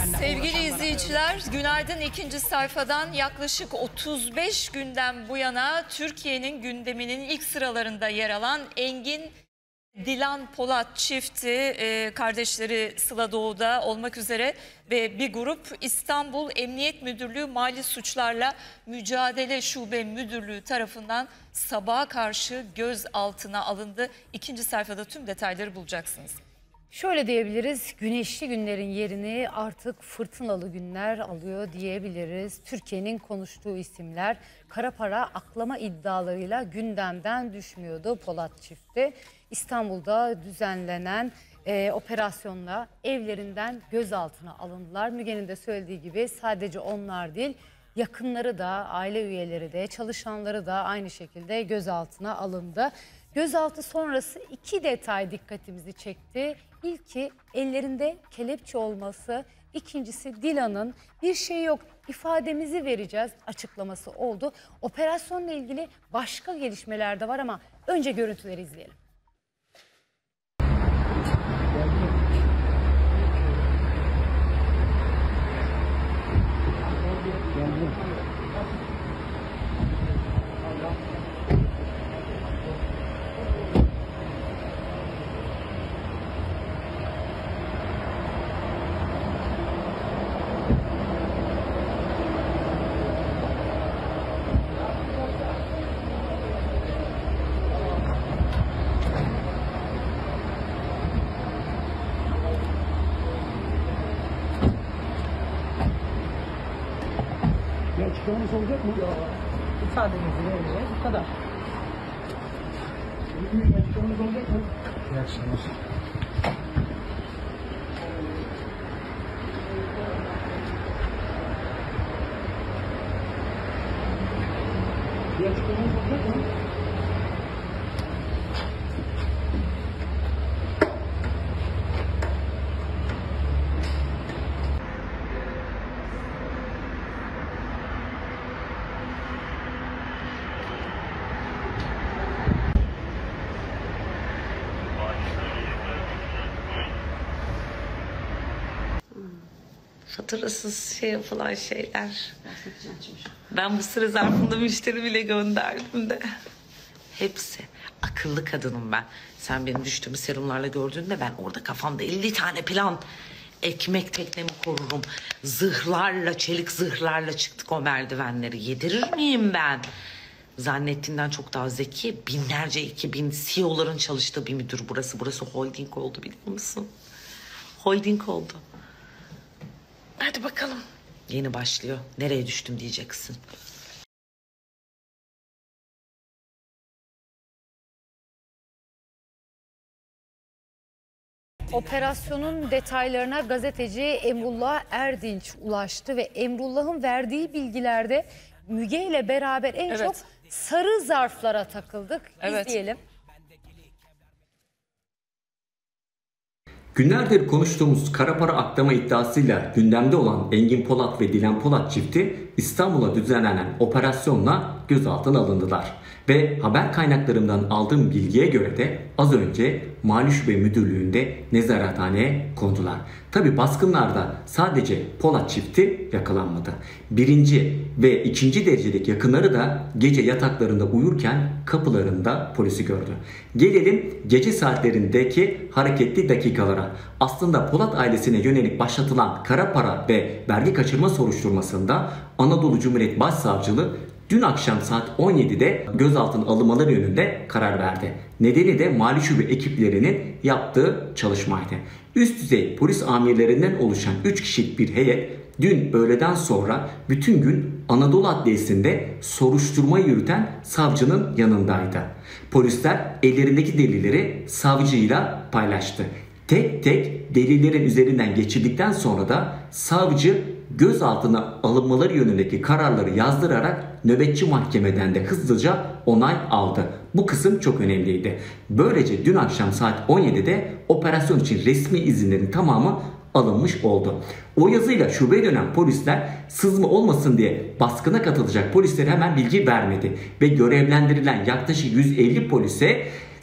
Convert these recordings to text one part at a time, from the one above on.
Sevgili izleyiciler, günaydın. İkinci sayfadan yaklaşık 35 günden bu yana Türkiye'nin gündeminin ilk sıralarında yer alan Engin Dilan Polat çifti, kardeşleri Sıla Doğu'da olmak üzere ve bir grup İstanbul Emniyet Müdürlüğü Mali Suçlarla Mücadele Şube Müdürlüğü tarafından sabaha karşı gözaltına alındı. İkinci sayfada tüm detayları bulacaksınız. Şöyle diyebiliriz, güneşli günlerin yerini artık fırtınalı günler alıyor diyebiliriz. Türkiye'nin konuştuğu isimler kara para aklama iddialarıyla gündemden düşmüyordu Polat çifti. İstanbul'da düzenlenen operasyonla evlerinden gözaltına alındılar. Müge'nin de söylediği gibi sadece onlar değil, yakınları da, aile üyeleri de, çalışanları da aynı şekilde gözaltına alındı. Gözaltı sonrası iki detay dikkatimizi çekti. İlki ellerinde kelepçe olması, ikincisi Dilan'ın bir şey yok ifademizi vereceğiz açıklaması oldu. Operasyonla ilgili başka gelişmeler de var ama önce görüntüleri izleyelim. Açıklamanız olacak mı? İfadenizi vereceğiz. Bu kadar. Açıklamanız olacak mı? İyi akşamlar. Bir açıklamanız olacak mı? Faturasız yapılan şeyler. Ben bu süre zarfında müşteri bile gönderdim de. Hepsi. Akıllı kadınım ben. Sen benim düştüğümü serumlarla gördüğünde ben orada kafamda 50 tane plan. Ekmek teknemi korurum. Zırhlarla, çelik zırhlarla çıktık o merdivenleri. Yedirir miyim ben? Zannettiğinden çok daha zeki. Binlerce 2000 CEO'ların çalıştığı bir müdür burası. Burası holding oldu biliyor musun? Holding oldu. Hadi bakalım. Yeni başlıyor. Nereye düştüm diyeceksin. Operasyonun detaylarına gazeteci Emrullah Erdinç ulaştı ve Emrullah'ın verdiği bilgilerde Müge ile beraber en çok sarı zarflara takıldık. İzleyelim. Günlerdir konuştuğumuz kara para aklama iddiasıyla gündemde olan Engin Polat ve Dilan Polat çifti İstanbul'a düzenlenen operasyonla gözaltına alındılar. Ve haber kaynaklarımdan aldığım bilgiye göre de az önce Mali Şube Müdürlüğü'nde nezarethaneye kondular. Tabi baskınlarda sadece Polat çifti yakalanmadı. Birinci ve ikinci derecedeki yakınları da gece yataklarında uyurken kapılarında polisi gördü. Gelelim gece saatlerindeki hareketli dakikalara. Aslında Polat ailesine yönelik başlatılan kara para ve vergi kaçırma soruşturmasında Anadolu Cumhuriyet Başsavcılığı dün akşam saat 17'de gözaltına alınmaları yönünde karar verdi. Nedeni de Mali Şube ekiplerinin yaptığı çalışmaydı. Üst düzey polis amirlerinden oluşan 3 kişilik bir heyet dün öğleden sonra bütün gün Anadolu Adliyesi'nde soruşturma yürüten savcının yanındaydı. Polisler ellerindeki delilleri savcıyla paylaştı. Tek tek delillerin üzerinden geçirdikten sonra da savcı gözaltına alınmaları yönündeki kararları yazdırarak nöbetçi mahkemeden de hızlıca onay aldı. Bu kısım çok önemliydi. Böylece dün akşam saat 17'de operasyon için resmi izinlerin tamamı alınmış oldu. O yazıyla şubeye dönen polisler sızma olmasın diye baskına katılacak polislere hemen bilgi vermedi. Ve görevlendirilen yaklaşık 150 polise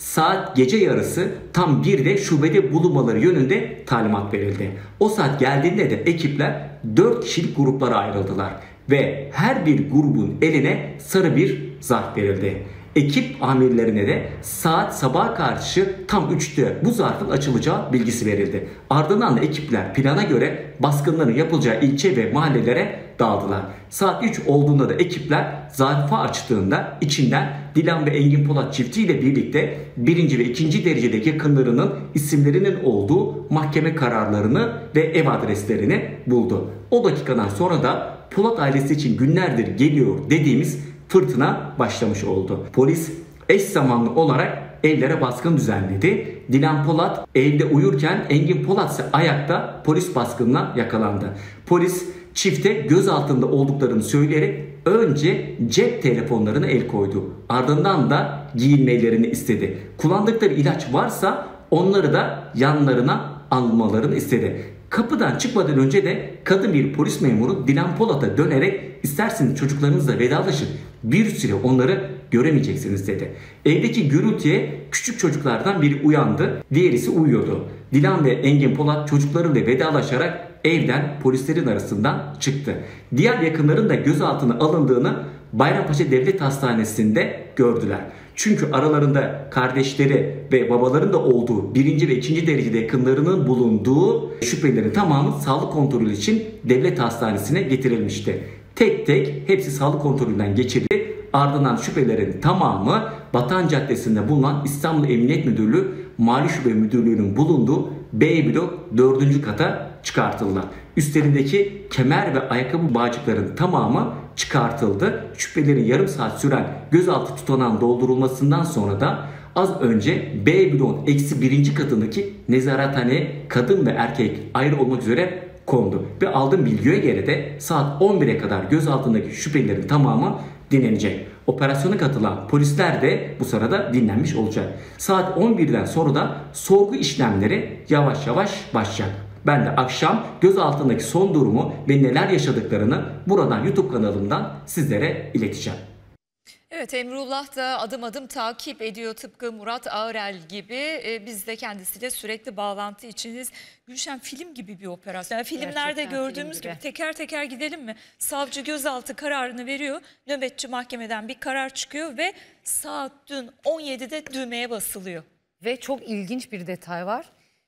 saat gece yarısı tam 1'de şubede bulunmaları yönünde talimat verildi. O saat geldiğinde de ekipler 4 kişilik gruplara ayrıldılar ve her bir grubun eline sarı bir zarf verildi. Ekip amirlerine de saat sabaha karşı tam 3'te bu zarfın açılacağı bilgisi verildi. Ardından da ekipler plana göre baskınların yapılacağı ilçe ve mahallelere dağıldılar. Saat 3 olduğunda da ekipler zarfı açtığında içinden Dilan ve Engin Polat çiftiyle birlikte 1. ve 2. derecedeki yakınlarının isimlerinin olduğu mahkeme kararlarını ve ev adreslerini buldu. O dakikadan sonra da Polat ailesi için günlerdir geliyor dediğimiz fırtına başlamış oldu. Polis eş zamanlı olarak evlere baskın düzenledi. Dilan Polat evde uyurken Engin Polat ise ayakta polis baskınına yakalandı. Polis çifte gözaltında olduklarını söyleyerek önce cep telefonlarına el koydu. Ardından da giyinmelerini istedi. Kullandıkları ilaç varsa onları da yanlarına almalarını istedi. Kapıdan çıkmadan önce de kadın bir polis memuru Dilan Polat'a dönerek isterseniz çocuklarınızla vedalaşın, bir süre onları göremeyeceksiniz dedi. Evdeki gürültüye küçük çocuklardan biri uyandı, diğerisi uyuyordu. Dilan ve Engin Polat çocuklarıyla vedalaşarak evden polislerin arasından çıktı. Diğer yakınların da gözaltına alındığını Bayrampaşa Devlet Hastanesi'nde gördüler. Çünkü aralarında kardeşleri ve babaların da olduğu 1. ve 2. derecede yakınlarının bulunduğu şüphelilerin tamamı sağlık kontrolü için devlet hastanesine getirilmişti. Tek tek hepsi sağlık kontrolünden geçirildi. Ardından şüphelerin tamamı Batan Caddesi'nde bulunan İstanbul Emniyet Müdürlüğü Mali Şube Müdürlüğü'nün bulunduğu B blok 4. kata çıkartıldılar. Üstlerindeki kemer ve ayakkabı bağcıkların tamamı çıkartıldı. Şüphelerin yarım saat süren gözaltı tutanağın doldurulmasından sonra da az önce B bloğun -1. katındaki nezarethaneye kadın ve erkek ayrı olmak üzere kondu. Ve aldığım bilgiye göre de saat 11'e kadar gözaltındaki şüphelilerin tamamı dinlenecek. Operasyona katılan polisler de bu sırada dinlenmiş olacak. Saat 11'den sonra da sorgu işlemleri yavaş yavaş başlayacak. Ben de akşam gözaltındaki son durumu ve neler yaşadıklarını buradan YouTube kanalımdan sizlere ileteceğim. Evet, Emrullah da adım adım takip ediyor tıpkı Murat Ağrel gibi. Biz de kendisiyle sürekli bağlantı içiniz. Gülşen, film gibi bir operasyon. Yani filmlerde Gerçekten gördüğümüz film gibi teker teker gidelim mi? Savcı gözaltı kararını veriyor. Nöbetçi mahkemeden bir karar çıkıyor ve saat dün 17'de düğmeye basılıyor. Ve çok ilginç bir detay var.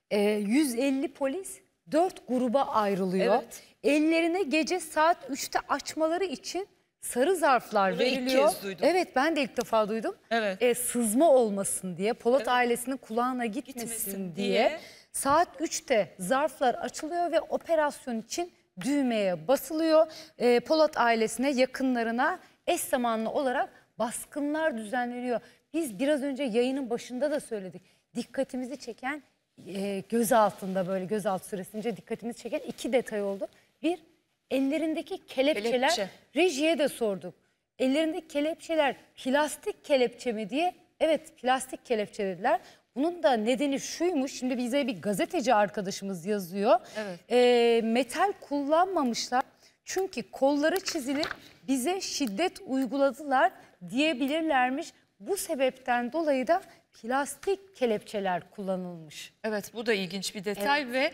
150 polis 4 gruba ayrılıyor. Evet. Ellerine gece saat 3'te açmaları için sarı zarflar Bunu ilk veriliyor. kez duydum. Evet, ben de ilk defa duydum. Evet. Sızma olmasın diye, Polat Evet. ailesinin kulağına gitmesin diye saat 3'te zarflar açılıyor ve operasyon için düğmeye basılıyor. Polat ailesine, yakınlarına eş zamanlı olarak baskınlar düzenleniyor. Biz biraz önce yayının başında da söyledik. Dikkatimizi çeken gözaltında, böyle gözaltı süresince dikkatimizi çeken 2 detay oldu. Bir, ellerindeki kelepçeler. Kelepçe. Rejiye de sorduk. Ellerindeki kelepçeler plastik kelepçe mi diye. Evet, plastik kelepçe dediler. Bunun da nedeni şuymuş. Şimdi bize bir gazeteci arkadaşımız yazıyor. Evet. Metal kullanmamışlar. Çünkü kolları çizilip bize şiddet uyguladılar diyebilirlermiş. Bu sebepten dolayı da plastik kelepçeler kullanılmış. Evet, bu da ilginç bir detay ve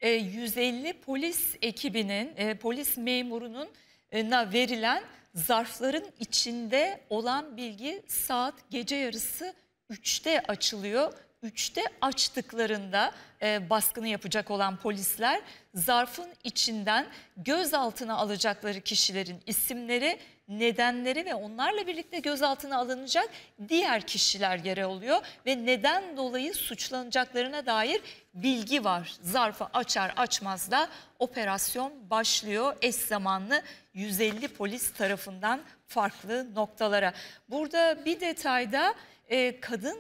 150 polis ekibinin, polis memurunun verilen zarfların içinde olan bilgi saat gece yarısı 3'te açılıyor. 3'te açtıklarında baskını yapacak olan polisler zarfın içinden gözaltına alacakları kişilerin isimleri, nedenleri ve onlarla birlikte gözaltına alınacak diğer kişiler yer alıyor ve neden dolayı suçlanacaklarına dair bilgi var. Zarfı açar açmaz da operasyon başlıyor eş zamanlı 150 polis tarafından farklı noktalara. Burada bir detayda kadın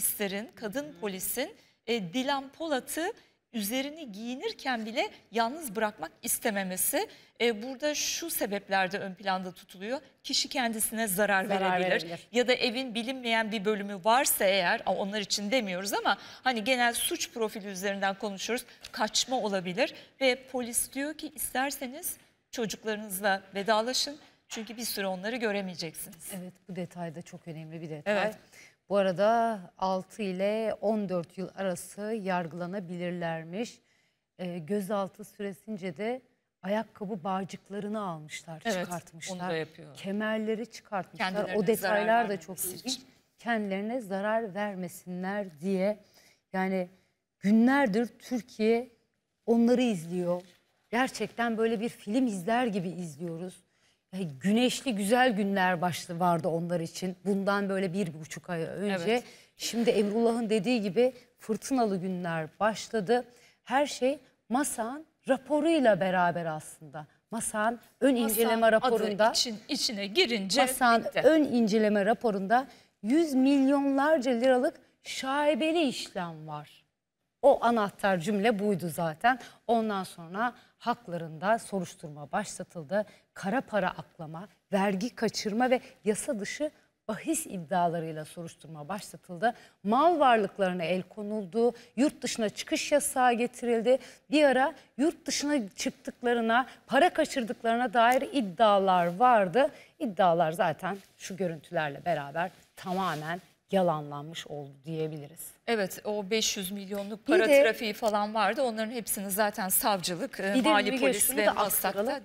polisin Dilan Polat'ı üzerini giyinirken bile yalnız bırakmak istememesi burada şu sebeplerde ön planda tutuluyor. Kişi kendisine zarar verebilir ya da evin bilinmeyen bir bölümü varsa eğer, onlar için demiyoruz ama hani genel suç profili üzerinden konuşuyoruz, kaçma olabilir ve polis diyor ki isterseniz çocuklarınızla vedalaşın çünkü bir süre onları göremeyeceksiniz. Evet, bu detay da çok önemli bir detay. Evet. Bu arada 6 ile 14 yıl arası yargılanabilirlermiş. Gözaltı süresince de ayakkabı bağcıklarını almışlar, Evet, çıkartmışlar. onu da yapıyorlar. Kemerleri çıkartmışlar. Kendilerine O detaylar zarar da çok vermemesi ilginç. için. Kendilerine zarar vermesinler diye. Yani günlerdir Türkiye onları izliyor. Gerçekten böyle bir film izler gibi izliyoruz. Yani güneşli güzel günler vardı onlar için. Bundan böyle 1,5 ay önce. Evet. Şimdi Emrullah'ın dediği gibi fırtınalı günler başladı. Her şey MASA'nın raporuyla beraber aslında. MASA'nın ön inceleme raporunda, içine girince MASA'nın bitti. ön inceleme raporunda 100 milyonlarca liralık şaibeli işlem var. O anahtar cümle buydu zaten. Ondan sonra haklarında soruşturma başlatıldı. Kara para aklama, vergi kaçırma ve yasa dışı bahis iddialarıyla soruşturma başlatıldı. Mal varlıklarına el konuldu. Yurt dışına çıkış yasağı getirildi. Bir ara yurt dışına çıktıklarına, para kaçırdıklarına dair iddialar vardı. İddialar zaten şu görüntülerle beraber tamamen yalanlanmış oldu diyebiliriz. Evet, o 500 milyonluk Bir para de- trafiği falan vardı. Onların hepsini zaten savcılık, de mali Müge, polis şunu ve da MASAK'ta aktaralım.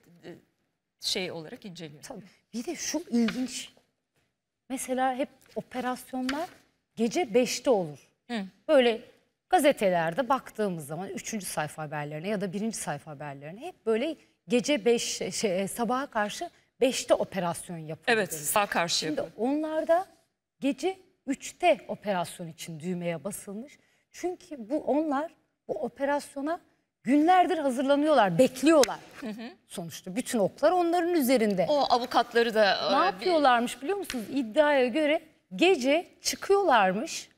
şey olarak inceliyor. Tabii. Bir de şu ilginç. Mesela hep operasyonlar gece 5'te olur. Böyle gazetelerde baktığımız zaman 3. sayfa haberlerine ya da 1. sayfa haberlerine hep böyle gece 5 sabaha karşı 5'te operasyon yapılır. Evet, denir. sağ karşı Şimdi yapıyor. onlarda gece 3'te operasyon için düğmeye basılmış. Çünkü onlar bu operasyona günlerdir hazırlanıyorlar, bekliyorlar. Sonuçta bütün oklar onların üzerinde. O avukatları da Ne yapıyorlarmış biliyor musunuz? İddiaya göre gece çıkıyorlarmış.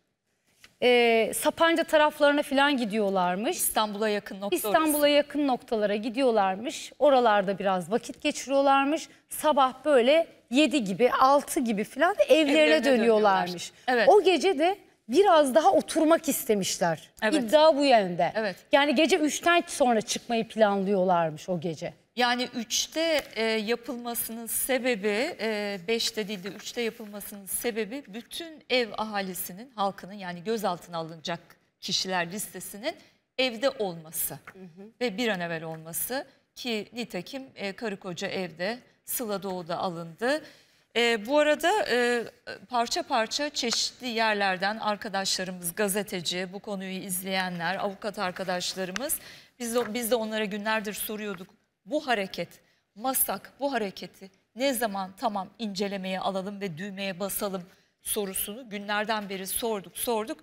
Sapanca taraflarına falan gidiyorlarmış. İstanbul'a yakın nokta İstanbul'a yakın noktalara gidiyorlarmış. Oralarda biraz vakit geçiriyorlarmış. Sabah böyle 7 gibi 6 gibi falan evlerine Evlerine dönüyorlarmış. dönüyorlar. Evet. O gece de biraz daha oturmak istemişler. Evet. İddia bu yönde. Evet. Yani gece 3'ten sonra çıkmayı planlıyorlarmış o gece. Yani 3'te yapılmasının sebebi, 5'te değil de 3'te yapılmasının sebebi bütün ev ahalisinin, halkının yani gözaltına alınacak kişiler listesinin evde olması ve bir an evvel olması ki nitekim karı koca evde, Sıla Doğu'da alındı. Bu arada parça parça çeşitli yerlerden arkadaşlarımız, gazeteci, bu konuyu izleyenler, avukat arkadaşlarımız biz de onlara günlerdir soruyorduk. Bu hareket, MASAK bu hareketi ne zaman tamam incelemeye alalım ve düğmeye basalım sorusunu günlerden beri sorduk.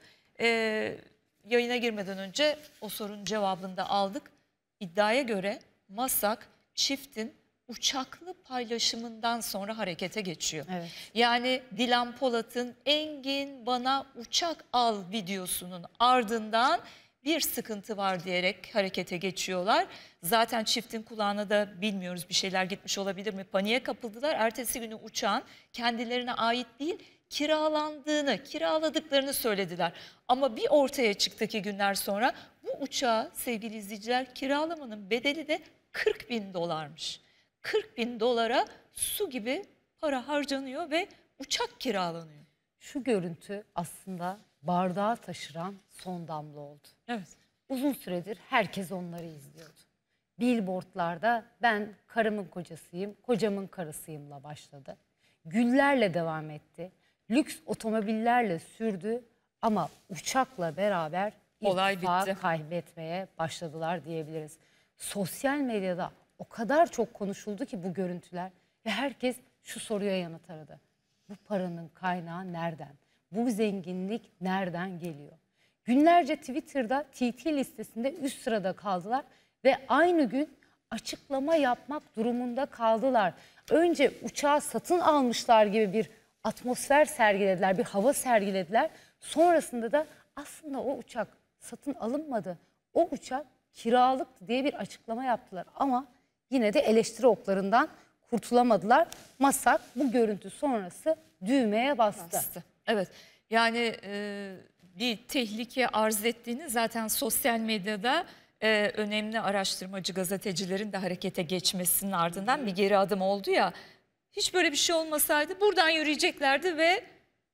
Yayına girmeden önce o sorunun cevabını da aldık. İddiaya göre MASAK çiftin uçaklı paylaşımından sonra harekete geçiyor. Evet. Yani Dilan Polat'ın Engin bana uçak al videosunun ardından bir sıkıntı var diyerek harekete geçiyorlar. Zaten çiftin kulağına da bilmiyoruz bir şeyler gitmiş olabilir mi? Paniğe kapıldılar. Ertesi günü uçağın kendilerine ait değil kiraladıklarını söylediler. Ama bir ortaya çıktı ki günler sonra bu uçağı sevgili izleyiciler kiralamanın bedeli de 40.000 dolarmış. 40.000 dolara su gibi para harcanıyor ve uçak kiralanıyor. Şu görüntü aslında bardağı taşıran son damla oldu. Evet. Uzun süredir herkes onları izliyordu. Billboardlarda ben karımın kocasıyım, kocamın karısıyımla başladı. Güllerle devam etti. Lüks otomobillerle sürdü ama uçakla beraber Olay irtifa bitti. kaybetmeye başladılar diyebiliriz. Sosyal medyada o kadar çok konuşuldu ki bu görüntüler ve herkes şu soruya yanıt aradı. Bu paranın kaynağı nereden? Bu zenginlik nereden geliyor? Günlerce Twitter'da TT listesinde üst sırada kaldılar ve aynı gün açıklama yapmak durumunda kaldılar. Önce uçağı satın almışlar gibi bir atmosfer sergilediler, bir hava sergilediler. Sonrasında da aslında o uçak satın alınmadı. O uçak kiralıktı diye bir açıklama yaptılar. Ama yine de eleştiri oklarından kurtulamadılar. MASAK bu görüntü sonrası düğmeye bastı. Evet yani bir tehlike arz ettiğini zaten sosyal medyada önemli araştırmacı gazetecilerin de harekete geçmesinin ardından bir geri adım oldu ya. Hiç böyle bir şey olmasaydı buradan yürüyeceklerdi ve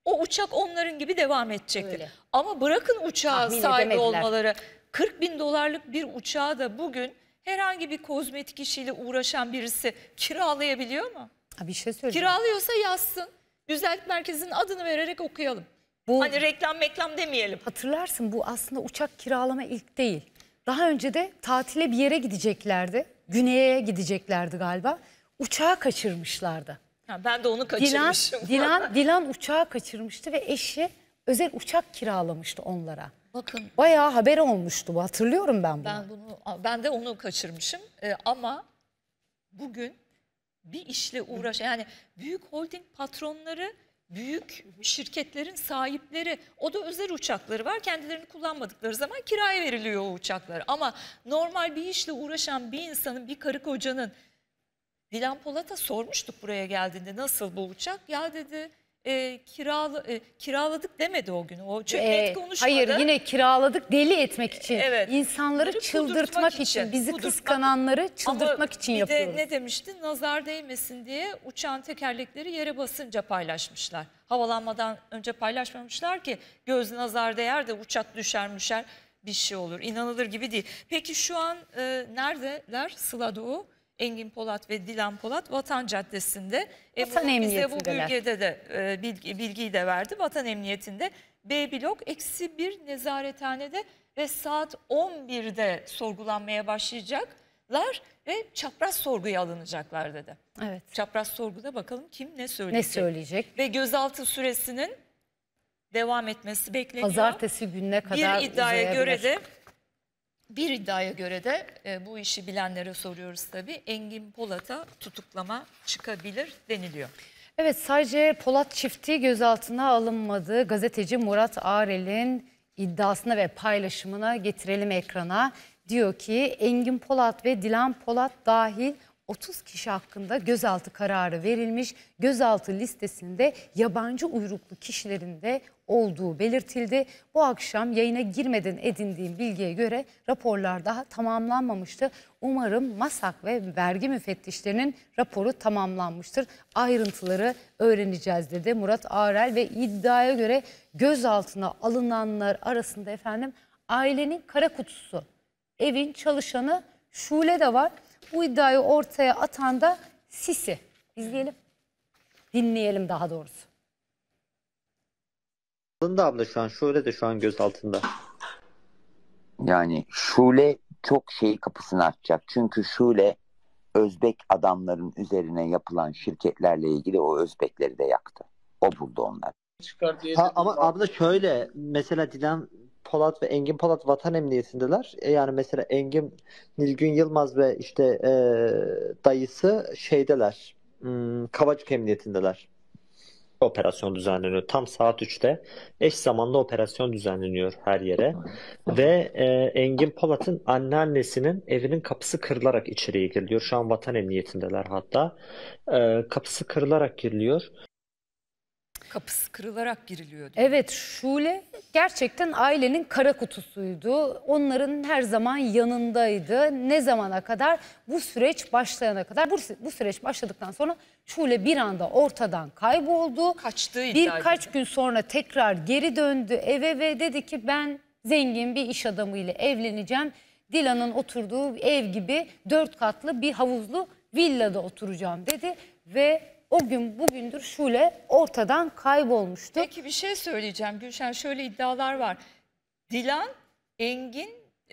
o uçak onların gibi devam edecektir. Öyle. Ama bırakın uçağa Tahmin sahibi edemediler. olmaları, 40.000 dolarlık bir uçağı da bugün herhangi bir kozmetik işiyle uğraşan birisi kiralayabiliyor mu? Ha, bir şey söyleyeyim. Kiralıyorsa yazsın. Güzellik Merkezi'nin adını vererek okuyalım. Bu, Hani reklam demeyelim. hatırlarsın, bu aslında uçak kiralama ilk değil. Daha önce de tatile bir yere gideceklerdi. Güney'e gideceklerdi galiba. Uçağı kaçırmışlardı. Ha, ben de onu kaçırmışım. Dilan uçağı kaçırmıştı ve eşi özel uçak kiralamıştı onlara. Bakın Bayağı haber olmuştu bu, hatırlıyorum ben bunu. ben de onu kaçırmışım. Ama bugün bir işle yani büyük holding patronları, büyük şirketlerin sahipleri, o da özel uçakları var. Kendilerini kullanmadıkları zaman kiraya veriliyor o uçaklar. Ama normal bir işle uğraşan bir insanın, bir karı kocanın, Dilan Polat'a sormuştuk buraya geldiğinde, nasıl bu uçak? Ya dedi kiraladık demedi o gün. O çok net konuşmadı. Hayır, yine kiraladık deli etmek için. Evet. İnsanları Bunları çıldırtmak kudurtmak için, bizi kudurtmak. kıskananları çıldırtmak Ama için bir yapıyoruz. de ne demişti? Nazar değmesin diye uçağın tekerlekleri yere basınca paylaşmışlar. Havalanmadan önce paylaşmamışlar ki göz nazar değer de uçak düşer bir şey olur. İnanılır gibi değil. Peki şu an neredeler? Sıla Doğu, Engin Polat ve Dilan Polat Vatan Caddesi'nde. Vatan Bize bu Emniyeti'ndeler. bölgede de bilgiyi de verdi. Vatan Emniyeti'nde B blok -1 nezarethanede ve saat 11'de sorgulanmaya başlayacaklar ve çapraz sorguya alınacaklar dedi. Evet. Çapraz sorguda bakalım kim ne Ne söyleyecek. söyleyecek? Ve gözaltı süresinin devam etmesi bekleniyor. Pazartesi gününe kadar Bir iddiaya uzayabilir. göre de bu işi bilenlere soruyoruz tabii. Engin Polat'a tutuklama çıkabilir deniliyor. Evet, sadece Polat çifti gözaltına alınmadı. Gazeteci Murat Arel'in iddiasına ve paylaşımına getirelim ekrana. Diyor ki Engin Polat ve Dilan Polat dahil 30 kişi hakkında gözaltı kararı verilmiş. Gözaltı listesinde yabancı uyruklu kişilerin de olduğu belirtildi. Bu akşam yayına girmeden edindiğim bilgiye göre raporlar daha tamamlanmamıştı. Umarım MASAK ve vergi müfettişlerinin raporu tamamlanmıştır. Ayrıntıları öğreneceğiz dedi Murat Arel ve iddiaya göre gözaltına alınanlar arasında efendim ailenin kara kutusu, evin çalışanı Şule de var. Bu iddiayı ortaya atan da Sisi. İzleyelim. Dinleyelim daha doğrusu. Da abla şu an Şule de şu an gözaltında. Yani Şule çok kapısını açacak. Çünkü Şule Özbek adamların üzerine yapılan şirketlerle ilgili o Özbekleri de yaktı. O buldu onları. Ama abla şöyle, mesela Dilan Polat ve Engin Polat Vatan Emniyeti'ndeler. Yani mesela Engin Nilgün Yılmaz ve işte dayısı şeydeler. Kavacık Emniyeti'ndeler. Operasyon düzenleniyor. Tam saat 3'te eş zamanlı operasyon düzenleniyor her yere. Ve Engin Polat'ın anneannesinin evinin kapısı kırılarak içeriye giriliyor. Şu an Vatan Emniyeti'ndeler hatta. Kapısı kırılarak giriliyor. Kapısı kırılarak giriliyor diyor. Evet, Şule gerçekten ailenin kara kutusuydu. Onların her zaman yanındaydı. Ne zamana kadar? Bu süreç başlayana kadar. Bu süreç başladıktan sonra Şule bir anda ortadan kayboldu. Kaçtığı iddia Birkaç gün sonra tekrar geri döndü eve ve dedi ki ben zengin bir iş adamıyla evleneceğim. Dilan'ın oturduğu ev gibi 4 katlı bir havuzlu villada oturacağım dedi ve o gün bugündür Şule ortadan kaybolmuştu. Peki bir şey söyleyeceğim Gülşen, şöyle iddialar var. Dilan, Engin,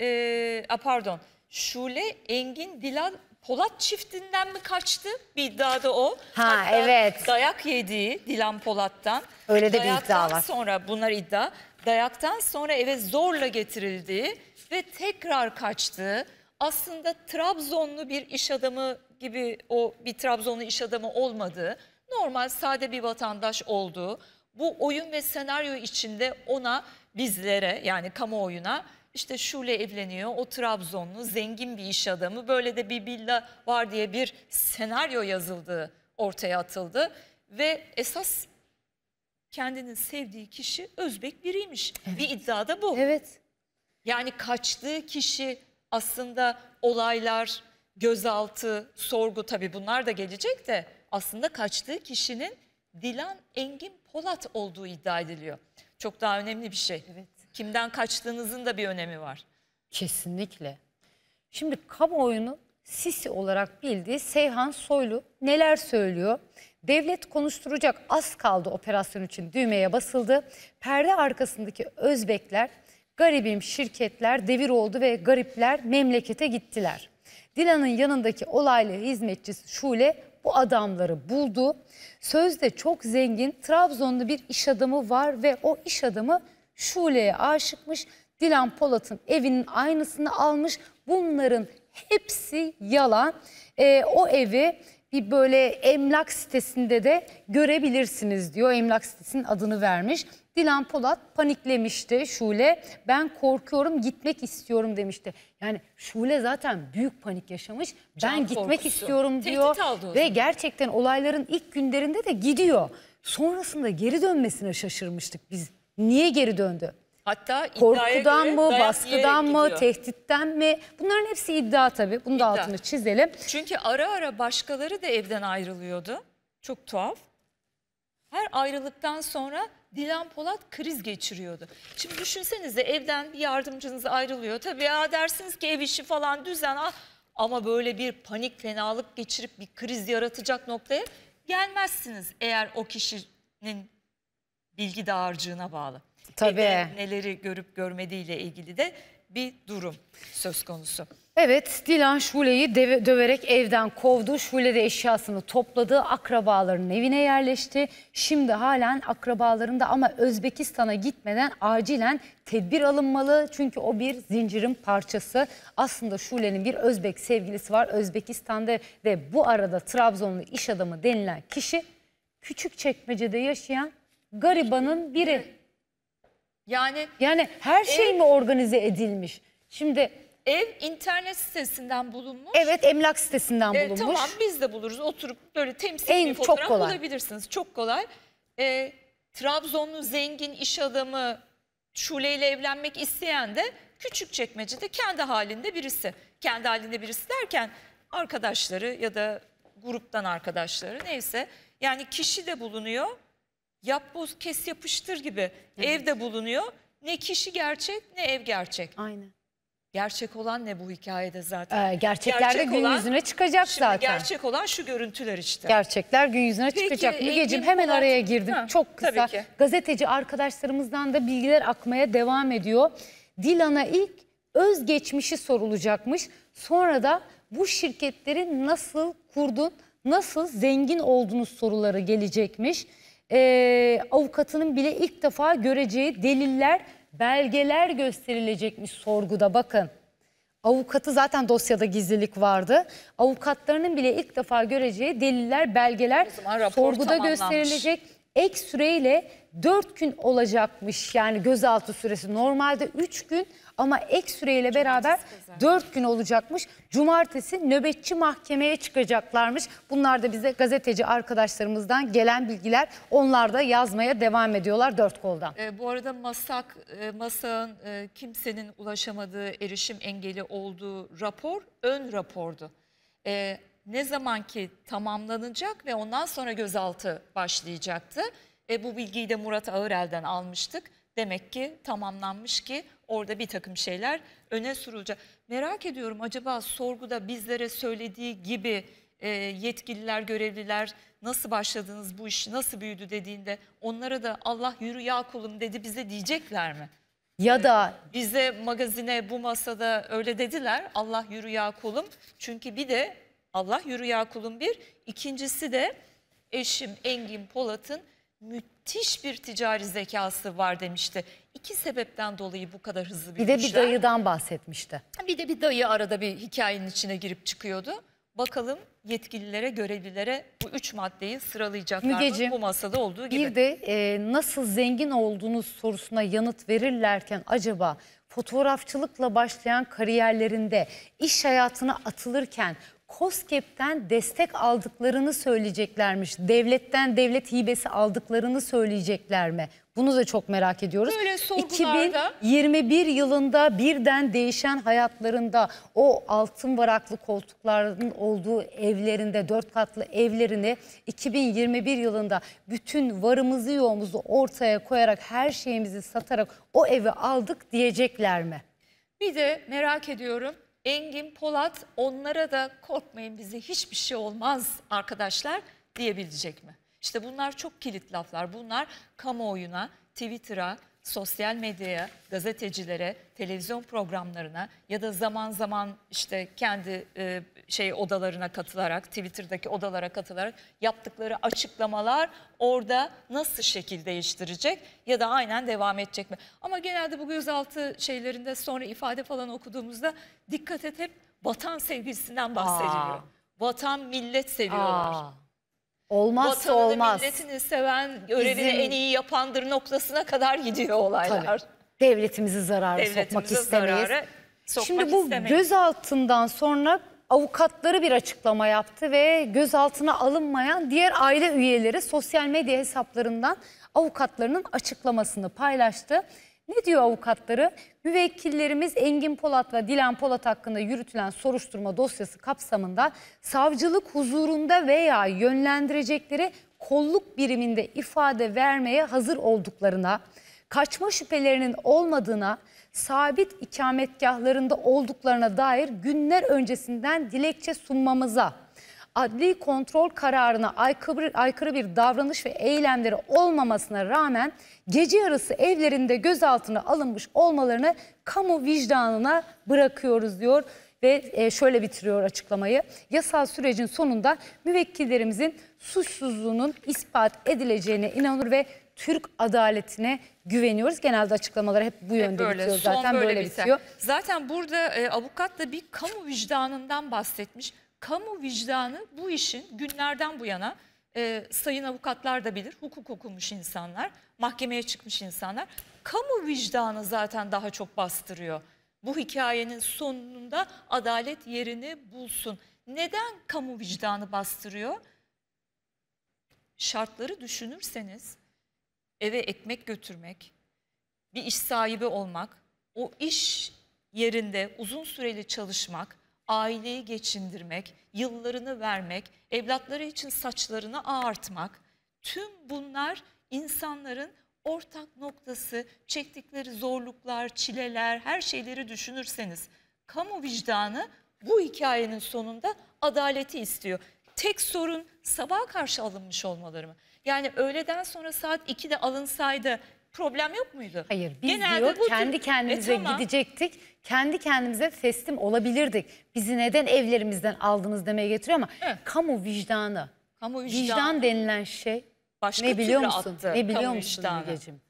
Şule, Engin, Dilan, Polat çiftinden mi kaçtı? Bir iddiada o. Ha, Hatta evet. dayak yediği Dilan Polat'tan. Öyle de bir Dayaktan iddia var. sonra bunlar iddia. Dayaktan sonra eve zorla getirildiği ve tekrar kaçtığı, aslında Trabzonlu bir iş adamı gibi, o bir Trabzonlu iş adamı olmadığı, normal sade bir vatandaş olduğu, bu oyun ve senaryo içinde ona, bizlere yani kamuoyuna işte Şule evleniyor, o Trabzonlu zengin bir iş adamı, böyle de bir villa var diye bir senaryo yazıldığı ortaya atıldı ve esas kendinin sevdiği kişi Özbek biriymiş. Bir iddia da bu. Evet. Yani kaçtığı kişi aslında olaylar, gözaltı, sorgu, tabii bunlar da gelecek de aslında kaçtığı kişinin Dilan Engin Polat olduğu iddia ediliyor. Çok daha önemli bir şey. Evet. Kimden kaçtığınızın da bir önemi var. Kesinlikle. Şimdi kamuoyunun sisi olarak bildiği Seyhan Soylu neler söylüyor? Devlet konuşturacak, az kaldı operasyon için, düğmeye basıldı. Perde arkasındaki Özbekler, garibim şirketler devir oldu ve garipler memlekete gittiler. Dilan'ın yanındaki olaylı hizmetçisi Şule bu adamları buldu. Sözde çok zengin Trabzonlu bir iş adamı var ve o iş adamı Şule'ye aşıkmış. Dilan Polat'ın evinin aynısını almış. Bunların hepsi yalan. O evi bir böyle emlak sitesinde de görebilirsiniz diyor. Emlak sitesinin adını vermiş. Dilan Polat paniklemişti Şule. Ben korkuyorum, gitmek istiyorum demişti. Yani Şule zaten büyük panik yaşamış. Can Ben gitmek korkusu. istiyorum Tehdit diyor. aldı o Ve zaman. gerçekten olayların ilk günlerinde de gidiyor. Sonrasında geri dönmesine şaşırmıştık biz. Niye geri döndü? Hatta iddiaya Korkudan göre mı, dayak baskıdan yiyerek mı, gidiyor. tehditten mi? Bunların hepsi iddia tabii. Bunu da İddia. altını çizelim. Çünkü ara ara başkaları da evden ayrılıyordu. Çok tuhaf. Her ayrılıktan sonra Dilan Polat kriz geçiriyordu. Şimdi düşünsenize, evden bir yardımcınız ayrılıyor. Tabii ya dersiniz ki ev işi falan düzen. Ama böyle bir panik, fenalık geçirip bir kriz yaratacak noktaya gelmezsiniz. Eğer o kişinin bilgi dağarcığına bağlı. Tabii. Evde neleri görüp görmediğiyle ilgili de bir durum söz konusu. Evet, Dilan Şule'yi döverek evden kovdu. Şule de eşyasını topladı. Akrabalarının evine yerleşti. Şimdi halen akrabalarında ama Özbekistan'a gitmeden acilen tedbir alınmalı. Çünkü o bir zincirin parçası. Aslında Şule'nin bir Özbek sevgilisi var Özbekistan'da ve bu arada Trabzonlu iş adamı denilen kişi Küçükçekmece'de yaşayan garibanın biri. Yani her şey mi organize edilmiş? Şimdi ev internet sitesinden bulunmuş. evet, emlak sitesinden bulunmuş. Tamam, biz de buluruz. Oturup böyle temsil En bir çok fotoğraf kolay. bulabilirsiniz. Çok kolay. Trabzonlu zengin iş adamı Şule ile evlenmek isteyen de Küçükçekmece'de kendi halinde birisi. Kendi halinde birisi derken arkadaşları ya da gruptan arkadaşları, neyse. Yani kişi de bulunuyor. Yap boz kes yapıştır gibi ev de bulunuyor. Ne kişi gerçek ne ev gerçek. Aynen. Gerçek olan ne bu hikayede zaten? Gerçekler de Gerçek gün olan- yüzüne çıkacak Şimdi zaten. gerçek olan şu görüntüler işte. Gerçekler gün yüzüne Peki, çıkacak. Mügeciğim, Engin hemen Polat- araya girdim. Ha, Çok kısa. tabii ki. Gazeteci arkadaşlarımızdan da bilgiler akmaya devam ediyor. Dilan'a ilk özgeçmişi sorulacakmış. Sonra da bu şirketleri nasıl kurdun, nasıl zengin oldunuz soruları gelecekmiş. Avukatının bile ilk defa göreceği deliller, belgeler gösterilecekmiş sorguda, bakın. Avukatı zaten dosyada gizlilik vardı. Avukatlarının bile ilk defa göreceği deliller, belgeler O zaman rapor sorguda tamamlanmış. gösterilecek. Ek süreyle 4 gün olacakmış, yani gözaltı süresi. Normalde 3 gün ama ek süreyle beraber 4 gün olacakmış. Cumartesi nöbetçi mahkemeye çıkacaklarmış. Bunlar da bize gazeteci arkadaşlarımızdan gelen bilgiler. Onlar da yazmaya devam ediyorlar dört koldan. Bu arada MASAK'ın kimsenin ulaşamadığı, erişim engeli olduğu rapor ön rapordu. Ne zaman ki tamamlanacak ve ondan sonra gözaltı başlayacaktı. Bu bilgiyi de Murat Ağırel'den almıştık. Demek ki tamamlanmış ki orada bir takım şeyler öne sürülecek. Merak ediyorum, acaba sorguda bizlere söylediği gibi yetkililer, görevliler nasıl başladınız bu iş, nasıl büyüdü dediğinde onlara da Allah yürü ya kulum dedi bize diyecekler mi? Ya da Bize magazine bu masada öyle dediler, Allah yürü ya kulum. Çünkü bir de Allah yürü ya kulum bir, ikincisi de eşim Engin Polat'ın müthiş bir ticari zekası var demişti. İki sebepten dolayı bu kadar hızlı bir de bir büyümüşler. dayıdan bahsetmişti. Bir de bir dayı arada bir hikayenin içine girip çıkıyordu. Bakalım yetkililere, görevlilere bu 3 maddeyi sıralayacaklar Mügeciğim, mı bu masada olduğu gibi. Bir de nasıl zengin olduğunuz sorusuna yanıt verirlerken acaba fotoğrafçılıkla başlayan kariyerlerinde iş hayatına atılırken KOSGEB'ten destek aldıklarını söyleyeceklermiş. Devletten devlet hibesi aldıklarını söyleyecekler mi? Bunu da çok merak ediyoruz. Böyle sorgularda 2021 yılında birden değişen hayatlarında o altın varaklı koltukların olduğu evlerinde, 4 katlı evlerini 2021 yılında bütün varımızı yoğumuzu ortaya koyarak her şeyimizi satarak o evi aldık diyecekler mi? bir de merak ediyorum, Engin Polat onlara da korkmayın bize hiçbir şey olmaz arkadaşlar diyebilecek mi? İşte bunlar çok kilit laflar. Bunlar kamuoyuna, Twitter'a, sosyal medyaya, gazetecilere, televizyon programlarına ya da zaman zaman işte kendi odalarına katılarak, Twitter'daki odalara katılarak yaptıkları açıklamalar orada nasıl şekil değiştirecek ya da aynen devam edecek mi? Ama genelde bu gözaltı şeylerinde sonra ifade falan okuduğumuzda dikkat et, hep vatan sevgisinden bahsediliyor. Vatan, millet seviyorlar. Olmazsa Vatanını, olmaz. milletini seven, görevini en iyi yapandır noktasına kadar gidiyor olaylar. Tabii. Devletimizi zarara sokmak Devletimizi istemeyiz. zarara sokmak Şimdi bu istemeyiz. gözaltından sonra avukatları bir açıklama yaptı ve gözaltına alınmayan diğer aile üyeleri sosyal medya hesaplarından avukatlarının açıklamasını paylaştı. Ne diyor avukatları? Müvekkillerimiz Engin Polat ve Dilan Polat hakkında yürütülen soruşturma dosyası kapsamında savcılık huzurunda veya yönlendirecekleri kolluk biriminde ifade vermeye hazır olduklarına, kaçma şüphelerinin olmadığına, sabit ikametgahlarında olduklarına dair günler öncesinden dilekçe sunmamıza, adli kontrol kararına aykırı bir davranış ve eylemleri olmamasına rağmen gece yarısı evlerinde gözaltına alınmış olmalarını kamu vicdanına bırakıyoruz diyor. Ve şöyle bitiriyor açıklamayı: yasal sürecin sonunda müvekkillerimizin suçsuzluğunun ispat edileceğine inanır ve Türk adaletine güveniyoruz. Genelde açıklamalar hep bu yönde böyle, bitiyor son zaten, böyle biter. bitiyor. Zaten burada avukat da bir kamu vicdanından bahsetmiş. Kamu vicdanı bu işin günlerden bu yana sayın avukatlar da bilir, hukuk okumuş insanlar, mahkemeye çıkmış insanlar. Kamu vicdanı zaten daha çok bastırıyor. Bu hikayenin sonunda adalet yerini bulsun. Neden kamu vicdanı bastırıyor? Şartları düşünürseniz eve ekmek götürmek, bir iş sahibi olmak, o iş yerinde uzun süreli çalışmak, aileyi geçindirmek, yıllarını vermek, evlatları için saçlarını ağartmak, tüm bunlar insanların ortak noktası, çektikleri zorluklar, çileler, her şeyleri düşünürseniz kamu vicdanı bu hikayenin sonunda adaleti istiyor. Tek sorun sabaha karşı alınmış olmaları mı? Yani öğleden sonra saat 2'de alınsaydı problem yok muydu? Hayır, biz Genelde diyor bu tür- kendi kendimize tamam. gidecektik, kendi kendimize teslim olabilirdik. Bizi neden evlerimizden aldınız demeye getiriyor ama Evet. kamu vicdanı. Kamu Vicdan denilen şey başka ne biliyor türlü musun? attı, Ne biliyor kamu musun vicdanı. Mügeciğim?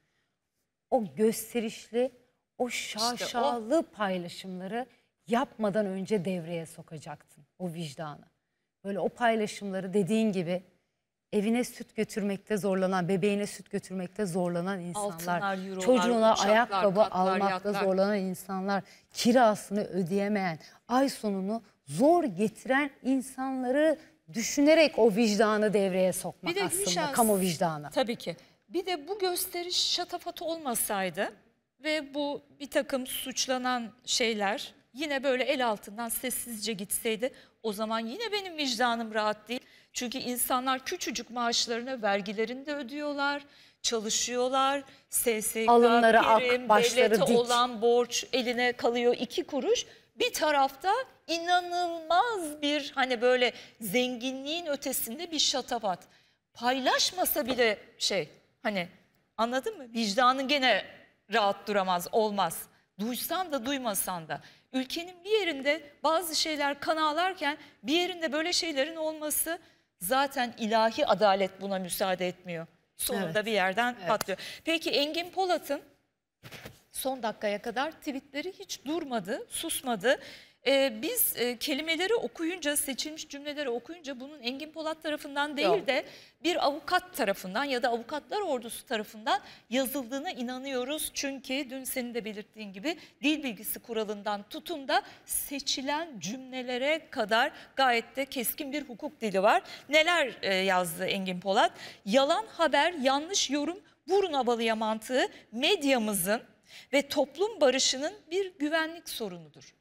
O gösterişli, o şaşalı paylaşımları yapmadan önce devreye sokacaktın, o vicdanı. Böyle o paylaşımları dediğin gibi evine süt götürmekte zorlanan, bebeğine süt götürmekte zorlanan insanlar, Altınlar, eurolar, çocuğuna uçaklar, ayakkabı katlar, almakta yatlar. zorlanan insanlar, kirasını ödeyemeyen, ay sonunu zor getiren insanları düşünerek o vicdanı devreye sokmak Bir de aslında, Gülşen, kamu vicdanı. Tabii ki. Bir de bu gösteriş şatafatı olmasaydı ve bu bir takım suçlanan şeyler yine böyle el altından sessizce gitseydi, o zaman yine benim vicdanım rahat değil. Çünkü insanlar küçücük maaşlarına vergilerini de ödüyorlar, çalışıyorlar, SSK Alınları ak, prim, başları devlete dik. olan borç eline kalıyor 2 kuruş. Bir tarafta inanılmaz bir hani böyle zenginliğin ötesinde bir şatafat. Paylaşmasa bile hani anladın mı? Vicdanın gene rahat duramaz, olmaz. Duysan da duymasan da. Ülkenin bir yerinde bazı şeyler kan ağlarken bir yerinde böyle şeylerin olması, zaten ilahi adalet buna müsaade etmiyor. Sonunda bir yerden patlıyor. Peki Engin Polat'ın son dakikaya kadar tweetleri hiç durmadı, susmadı. Biz kelimeleri okuyunca, seçilmiş cümleleri okuyunca bunun Engin Polat tarafından değil de bir avukat tarafından ya da avukatlar ordusu tarafından yazıldığına inanıyoruz. Çünkü dün senin de belirttiğin gibi dil bilgisi kuralından tutun da seçilen cümlelere kadar gayet de keskin bir hukuk dili var. Neler yazdı Engin Polat? Yalan haber, yanlış yorum, vurun havalıya mantığı medyamızın ve toplum barışının bir güvenlik sorunudur.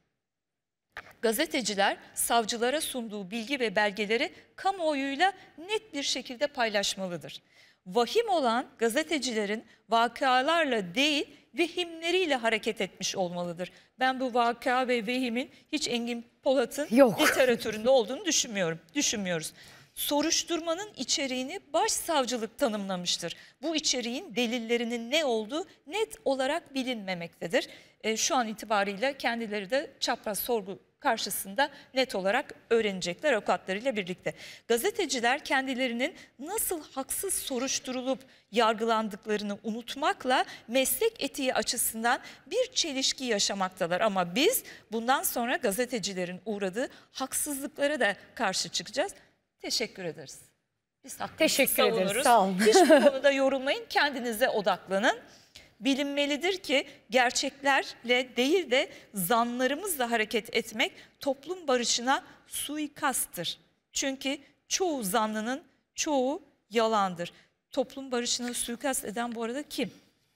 Gazeteciler savcılara sunduğu bilgi ve belgeleri kamuoyuyla net bir şekilde paylaşmalıdır. Vahim olan gazetecilerin vakalarla değil vehimleriyle hareket etmiş olmalıdır. Ben bu vaka ve vehimin hiç Engin Polat'ın literatüründe olduğunu düşünmüyoruz. Soruşturmanın içeriğini başsavcılık tanımlamıştır. Bu içeriğin delillerinin ne olduğu net olarak bilinmemektedir. Şu an itibariyle kendileri de çapraz sorgu karşısında net olarak öğrenecekler avukatlarıyla birlikte. Gazeteciler kendilerinin nasıl haksız soruşturulup yargılandıklarını unutmakla meslek etiği açısından bir çelişki yaşamaktalar. Ama biz bundan sonra gazetecilerin uğradığı haksızlıklara da karşı çıkacağız. Teşekkür ederiz. Biz hakkımızı savunuruz. Sağ olun. Hiç bu konuda yorulmayın, kendinize odaklanın. Bilinmelidir ki gerçeklerle değil de zanlarımızla hareket etmek toplum barışına suikasttır. Çünkü çoğu zanlının çoğu yalandır. Toplum barışına suikast eden bu arada kim?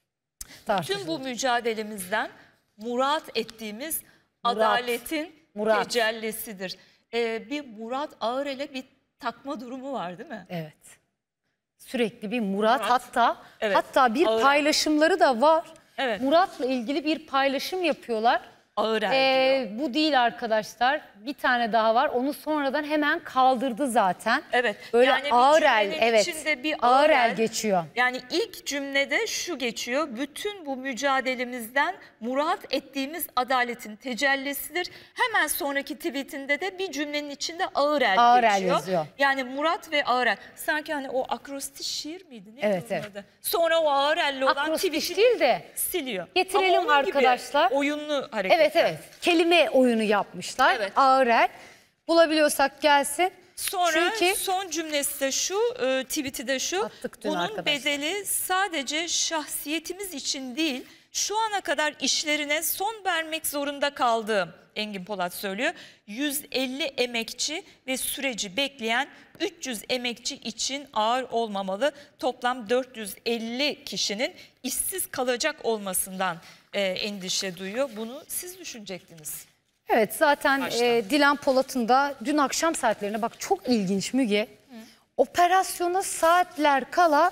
Tüm bu mücadelemizden murat ettiğimiz adaletin tecellisidir. Bir Murat Ağırel'e bir takma durumu var değil mi? Evet. Sürekli bir Murat. Evet. Hatta bir paylaşımları da var. Evet. Murat'la ilgili bir paylaşım yapıyorlar. Ağırel bu değil arkadaşlar. Bir tane daha var. Onu sonradan hemen kaldırdı zaten. Evet. Böyle yani Ağırel, evet. içinde bir Ağırel geçiyor. Yani ilk cümlede şu geçiyor. Bütün bu mücadelemizden murat ettiğimiz adaletin tecellisidir. Hemen sonraki tweetinde de bir cümlenin içinde Ağırel geçiyor. Yazıyor. Yani Murat ve Ağırel. Sanki hani o akrostiş şiir miydi? Evet. Sonra o Ağırel'le olan Akrostiş tweet'i değil de siliyor. Getirelim ama onun arkadaşlar. Gibi oyunlu hareket. Evet. Kelime oyunu yapmışlar. Evet. Ağırel. Bulabiliyorsak gelsin. Sonra Çünkü son cümlesi de şu, tweet'i de şu. Bunun arkadaşlar. bedeli sadece şahsiyetimiz için değil, şu ana kadar işlerine son vermek zorunda kaldığım, Engin Polat söylüyor. 150 emekçi ve süreci bekleyen 300 emekçi için ağır olmamalı. Toplam 450 kişinin işsiz kalacak olmasından endişe duyuyor. Bunu siz düşünecektiniz. Evet, zaten Dilan Polat'ın da dün akşam saatlerine bak, çok ilginç Müge. Operasyona saatler kala,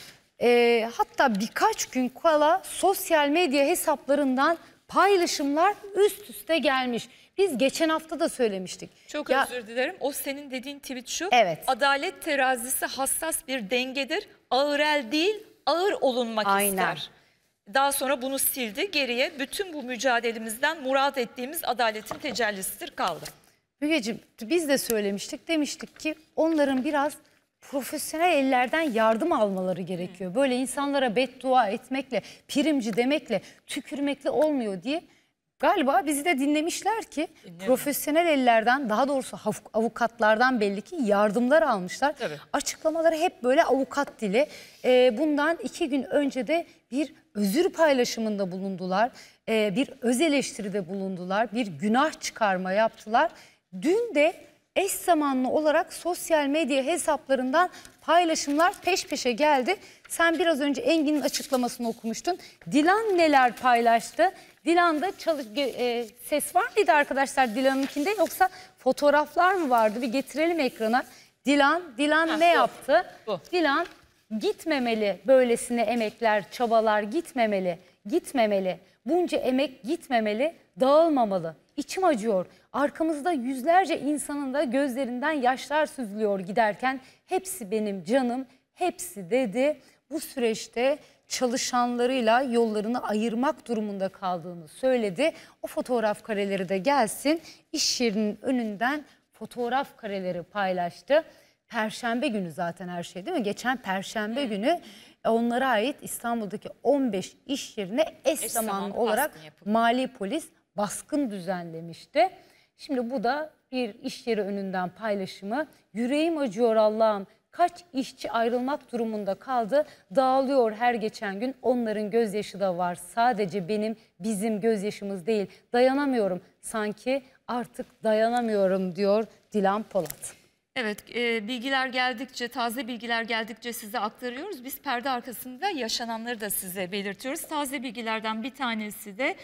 hatta birkaç gün kala sosyal medya hesaplarından paylaşımlar üst üste gelmiş. Biz geçen hafta da söylemiştik. Çok özür dilerim. O senin dediğin tweet şu. Evet. Adalet terazisi hassas bir dengedir. Ağırel değil, ağır olunmak ister. Daha sonra bunu sildi. Geriye bütün bu mücadelemizden murat ettiğimiz adaletin tecellisidir kaldı. Mügeciğim, biz de söylemiştik. Demiştik ki onların biraz profesyonel ellerden yardım almaları gerekiyor. Böyle insanlara beddua etmekle, primci demekle, tükürmekle olmuyor diye. Galiba bizi de dinlemişler ki profesyonel ellerden, daha doğrusu avukatlardan belli ki yardımlar almışlar. Tabii. Açıklamaları hep böyle avukat dili. Bundan 2 gün önce de bir özür paylaşımında bulundular. Bir öz eleştiride bulundular. Bir günah çıkarma yaptılar. Dün de eş zamanlı olarak sosyal medya hesaplarından paylaşımlar peş peşe geldi. Sen biraz önce Engin'in açıklamasını okumuştun. Dilan neler paylaştı? Dilan'da ses var mıydı arkadaşlar Dilan'ınkinde, yoksa fotoğraflar mı vardı? Bir getirelim ekrana. Dilan ne yaptı? Bu. Dilan gitmemeli, böylesine emekler, çabalar gitmemeli. Bunca emek gitmemeli, dağılmamalı. İçim acıyor. Arkamızda yüzlerce insanın da gözlerinden yaşlar süzülüyor giderken. Hepsi benim canım, hepsi dedi. Bu süreçte çalışanlarıyla yollarını ayırmak durumunda kaldığını söyledi. O fotoğraf kareleri de gelsin. İş yerinin önünden fotoğraf kareleri paylaştı. Perşembe günü zaten her şey, değil mi? Geçen Perşembe günü onlara ait İstanbul'daki 15 iş yerine eş zamanlı olarak mali polis baskın düzenlemişti. Şimdi bu da bir iş yeri önünden paylaşımı. Yüreğim acıyor Allah'ım. Kaç işçi ayrılmak durumunda kaldı. Dağılıyor her geçen gün. Onların gözyaşı da var. Sadece bizim gözyaşımız değil. Dayanamıyorum. Sanki artık dayanamıyorum diyor Dilan Polat. Evet, bilgiler geldikçe, taze bilgiler geldikçe size aktarıyoruz. Biz perde arkasında yaşananları da size belirtiyoruz. Taze bilgilerden bir tanesi de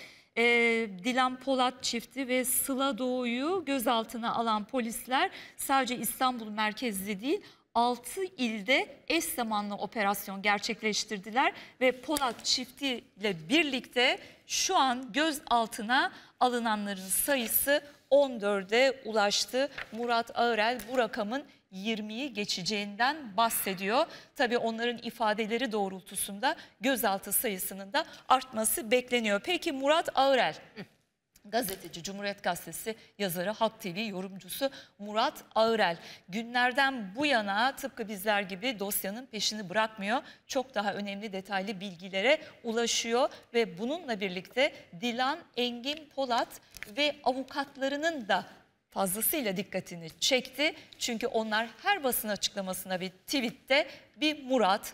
Dilan Polat çifti ve Sıla Doğu'yu gözaltına alan polisler sadece İstanbul merkezli değil, 6 ilde eş zamanlı operasyon gerçekleştirdiler ve Polat çiftiyle birlikte şu an gözaltına alınanların sayısı 14'e ulaştı. Murat Ağırel bu rakamın 20'yi geçeceğinden bahsediyor. Tabii onların ifadeleri doğrultusunda gözaltı sayısının da artması bekleniyor. Peki Murat Ağırel, gazeteci, Cumhuriyet Gazetesi yazarı, Halk TV yorumcusu Murat Ağırel günlerden bu yana tıpkı bizler gibi dosyanın peşini bırakmıyor. Çok daha önemli detaylı bilgilere ulaşıyor ve bununla birlikte Dilan Engin Polat ve avukatlarının da fazlasıyla dikkatini çekti. Çünkü onlar her basın açıklamasına bir tweette bir Murat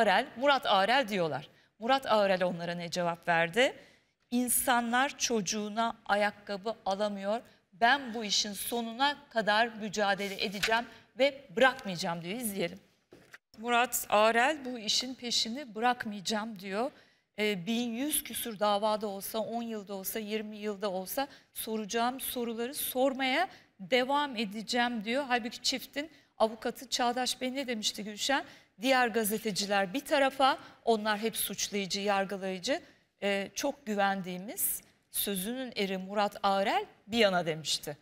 Ağırel diyorlar. Murat Ağırel onlara ne cevap verdi? İnsanlar çocuğuna ayakkabı alamıyor. Ben bu işin sonuna kadar mücadele edeceğim ve bırakmayacağım diyor. İzleyelim. Murat Ağırel bu işin peşini bırakmayacağım diyor. 1100 küsur davada olsa, 10 yılda olsa, 20 yılda olsa soracağım soruları sormaya devam edeceğim diyor. Halbuki çiftin avukatı Çağdaş Bey ne demişti Gülşen? Diğer gazeteciler bir tarafa, onlar hep suçlayıcı, yargılayıcı. Çok güvendiğimiz sözünün eri Murat Ağırel bir yana demişti.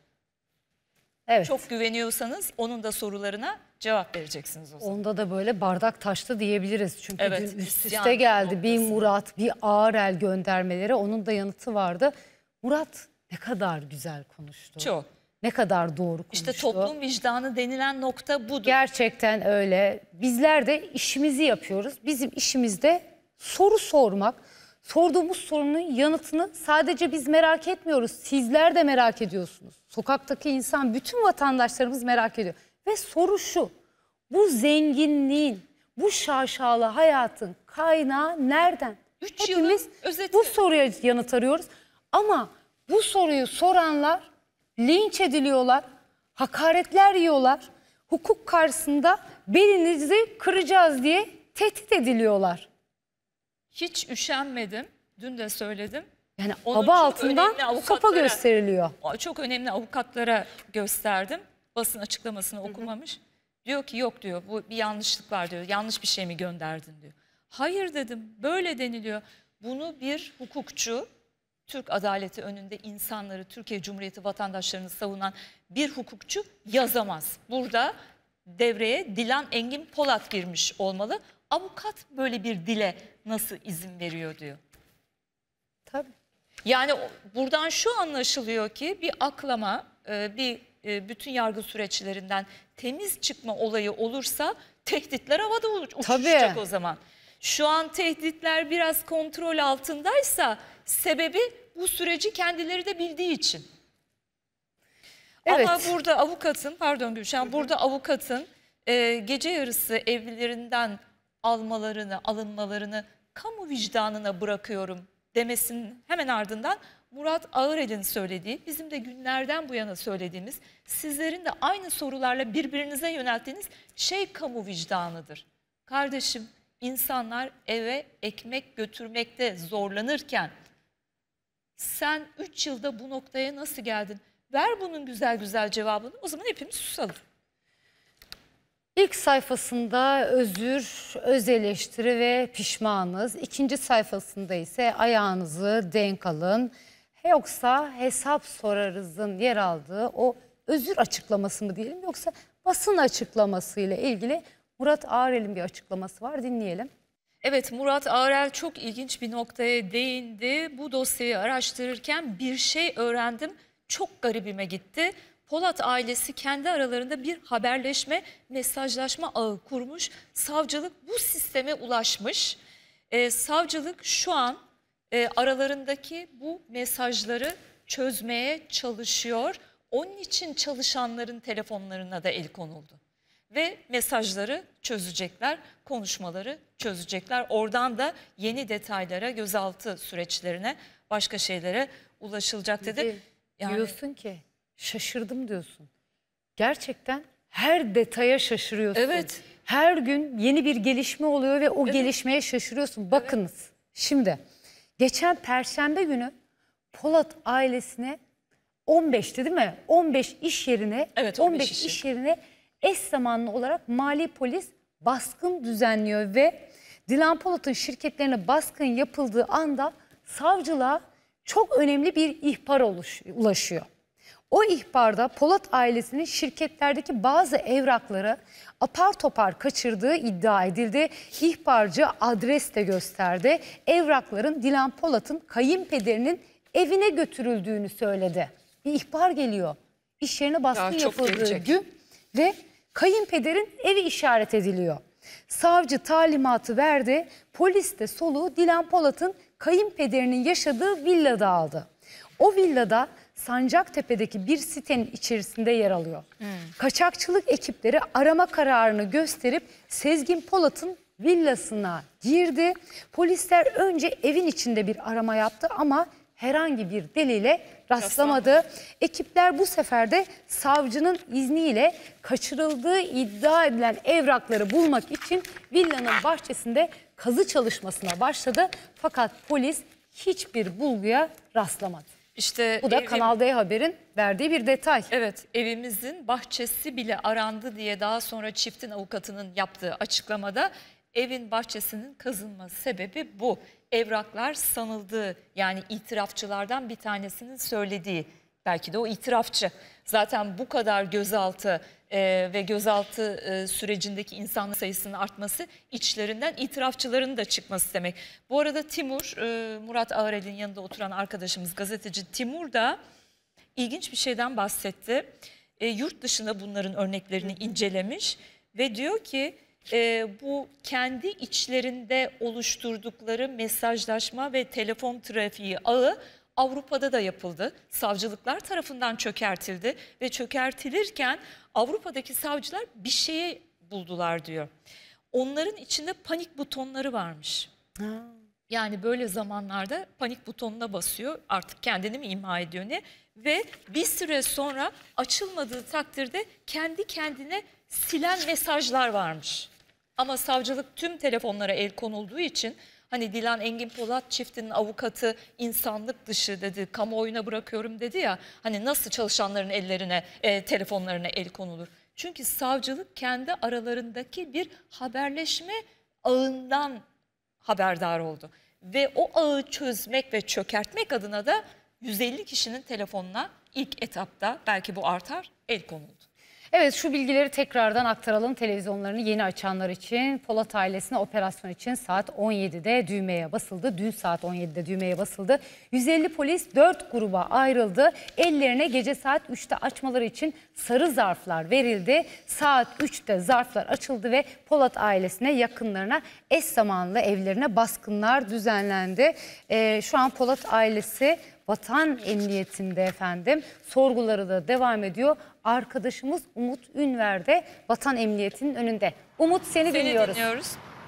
Evet. Çok güveniyorsanız onun da sorularına cevap vereceksiniz o zaman. Onda da böyle bardak taştı diyebiliriz. Çünkü Evet, dün üst isyan üste geldi. Bir noktasında. Murat, bir Ağırel göndermeleri. Onun da yanıtı vardı. Murat ne kadar güzel konuştu. Çok. Ne kadar doğru konuştu. İşte toplum vicdanı denilen nokta budur. Gerçekten öyle. Bizler de işimizi yapıyoruz. Bizim işimiz de soru sormak. Sorduğumuz sorunun yanıtını sadece biz merak etmiyoruz. Sizler de merak ediyorsunuz. Sokaktaki insan, bütün vatandaşlarımız merak ediyor. Ve soru şu: bu zenginliğin, bu şaşalı hayatın kaynağı nereden? 3 yılın Hepimiz özeti. bu soruya yanıt arıyoruz. Ama bu soruyu soranlar linç ediliyorlar, hakaretler yiyorlar. Hukuk karşısında belinizi kıracağız diye tehdit ediliyorlar. Hiç üşenmedim. Dün de söyledim. Yani Onu aba çok altından önemli sopa avukatlara- gösteriliyor. Çok önemli avukatlara gösterdim. Basın açıklamasını okumamış. Diyor ki yok diyor, bu bir yanlışlık var diyor. Yanlış bir şey mi gönderdin diyor. Hayır dedim, böyle deniliyor. Bunu bir hukukçu, Türk adaleti önünde insanları, Türkiye Cumhuriyeti vatandaşlarını savunan bir hukukçu yazamaz. Burada devreye Dilan Engin Polat girmiş olmalı. Avukat böyle bir dile nasıl izin veriyor diyor. Tabii. Yani buradan şu anlaşılıyor ki bir aklama, bütün yargı süreçlerinden temiz çıkma olayı olursa tehditler havada uçuşacak Tabii. o zaman. Şu an tehditler biraz kontrol altındaysa sebebi bu süreci kendileri de bildiği için. Evet. Ama burada avukatın, pardon Gülşen, burada avukatın gece yarısı evlilerinden alınmalarını kamu vicdanına bırakıyorum demesinin hemen ardından Murat Ağırel'in söylediği, bizim de günlerden bu yana söylediğimiz, sizlerin de aynı sorularla birbirinize yönelttiğiniz şey kamu vicdanıdır. Kardeşim, insanlar eve ekmek götürmekte zorlanırken sen 3 yılda bu noktaya nasıl geldin? Ver bunun güzel güzel cevabını, o zaman hepimiz susalım. İlk sayfasında özür, öz eleştiri ve pişmanız. İkinci sayfasında ise ayağınızı denk alın. Yoksa hesap sorarızın yer aldığı o özür açıklaması mı diyelim, yoksa basın açıklaması ile ilgili Murat Ağırel'in bir açıklaması var, dinleyelim. Evet, Murat Ağırel çok ilginç bir noktaya değindi. Bu dosyayı araştırırken bir şey öğrendim, çok garibime gitti. Polat ailesi kendi aralarında bir haberleşme, mesajlaşma ağı kurmuş. Savcılık bu sisteme ulaşmış. Savcılık şu an aralarındaki bu mesajları çözmeye çalışıyor. Onun için çalışanların telefonlarına da el konuldu. Ve mesajları çözecekler, konuşmaları çözecekler. Oradan da yeni detaylara, gözaltı süreçlerine, başka şeylere ulaşılacak dedi. Yani, diyorsun ki şaşırdım diyorsun. Gerçekten her detaya şaşırıyorsun. Evet. Her gün yeni bir gelişme oluyor ve o gelişmeye şaşırıyorsun. Bakınız şimdi geçen Perşembe günü Polat ailesine 15'ti değil mi? 15 iş yerine, Evet, 15 iş yerine eş zamanlı olarak mali polis baskın düzenliyor ve Dilan Polat'ın şirketlerine baskın yapıldığı anda savcılığa çok önemli bir ihbar ulaşıyor. O ihbarda Polat ailesinin şirketlerdeki bazı evrakları apar topar kaçırdığı iddia edildi. İhbarcı adres de gösterdi. Evrakların Dilan Polat'ın kayınpederinin evine götürüldüğünü söyledi. Bir ihbar geliyor. İş yerine baskın yapıldığı gün ve kayınpederin evi işaret ediliyor. Savcı talimatı verdi. Polis de soluğu Dilan Polat'ın kayınpederinin yaşadığı villada aldı. O villada Sancaktepe'deki bir sitenin içerisinde yer alıyor. Kaçakçılık ekipleri arama kararını gösterip Sezgin Polat'ın villasına girdi. Polisler önce evin içinde bir arama yaptı ama herhangi bir delile rastlamadı. Ekipler bu sefer de savcının izniyle kaçırıldığı iddia edilen evrakları bulmak için villanın bahçesinde kazı çalışmasına başladı. Fakat polis hiçbir bulguya rastlamadı. İşte bu da Kanal D Haber'in verdiği bir detay. Evet, evimizin bahçesi bile arandı diye daha sonra çiftin avukatının yaptığı açıklamada evin bahçesinin kazılma sebebi bu. Evraklar sanıldığı, yani itirafçılardan bir tanesinin söylediği, belki de o itirafçı. Zaten bu kadar gözaltı ve gözaltı sürecindeki insan sayısının artması içlerinden itirafçıların da çıkması demek. Bu arada Timur, Murat Ağırel'in yanında oturan arkadaşımız gazeteci Timur da ilginç bir şeyden bahsetti. Yurt dışında bunların örneklerini incelemiş ve diyor ki bu kendi içlerinde oluşturdukları mesajlaşma ve telefon trafiği ağı Avrupa'da da yapıldı. Savcılıklar tarafından çökertildi ve çökertilirken Avrupa'daki savcılar bir şeyi buldular diyor. Onların içinde panik butonları varmış. Yani böyle zamanlarda panik butonuna basıyor, artık kendini mi imha ediyor ne? Ve bir süre sonra açılmadığı takdirde kendi kendine silen mesajlar varmış. Ama savcılık tüm telefonlara el konulduğu için, hani Dilan Engin Polat çiftinin avukatı insanlık dışı dedi, kamuoyuna bırakıyorum dedi ya, hani nasıl çalışanların ellerine, telefonlarına el konulur? Çünkü savcılık kendi aralarındaki bir haberleşme ağından haberdar oldu. Ve o ağı çözmek ve çökertmek adına da 150 kişinin telefonuna ilk etapta, belki bu artar, el konuldu. Evet, şu bilgileri tekrardan aktaralım televizyonlarını yeni açanlar için. Polat ailesine operasyon için saat 17'de düğmeye basıldı. Dün saat 17'de düğmeye basıldı. 150 polis 4 gruba ayrıldı. Ellerine gece saat 3'te açmaları için sarı zarflar verildi. Saat 3'te zarflar açıldı ve Polat ailesine, yakınlarına eş zamanlı evlerine baskınlar düzenlendi. Şu an Polat ailesi Vatan Emniyetinde efendim. Sorguları da devam ediyor. Arkadaşımız Umut Ünver de Vatan Emniyeti'nin önünde. Umut, seni dinliyoruz.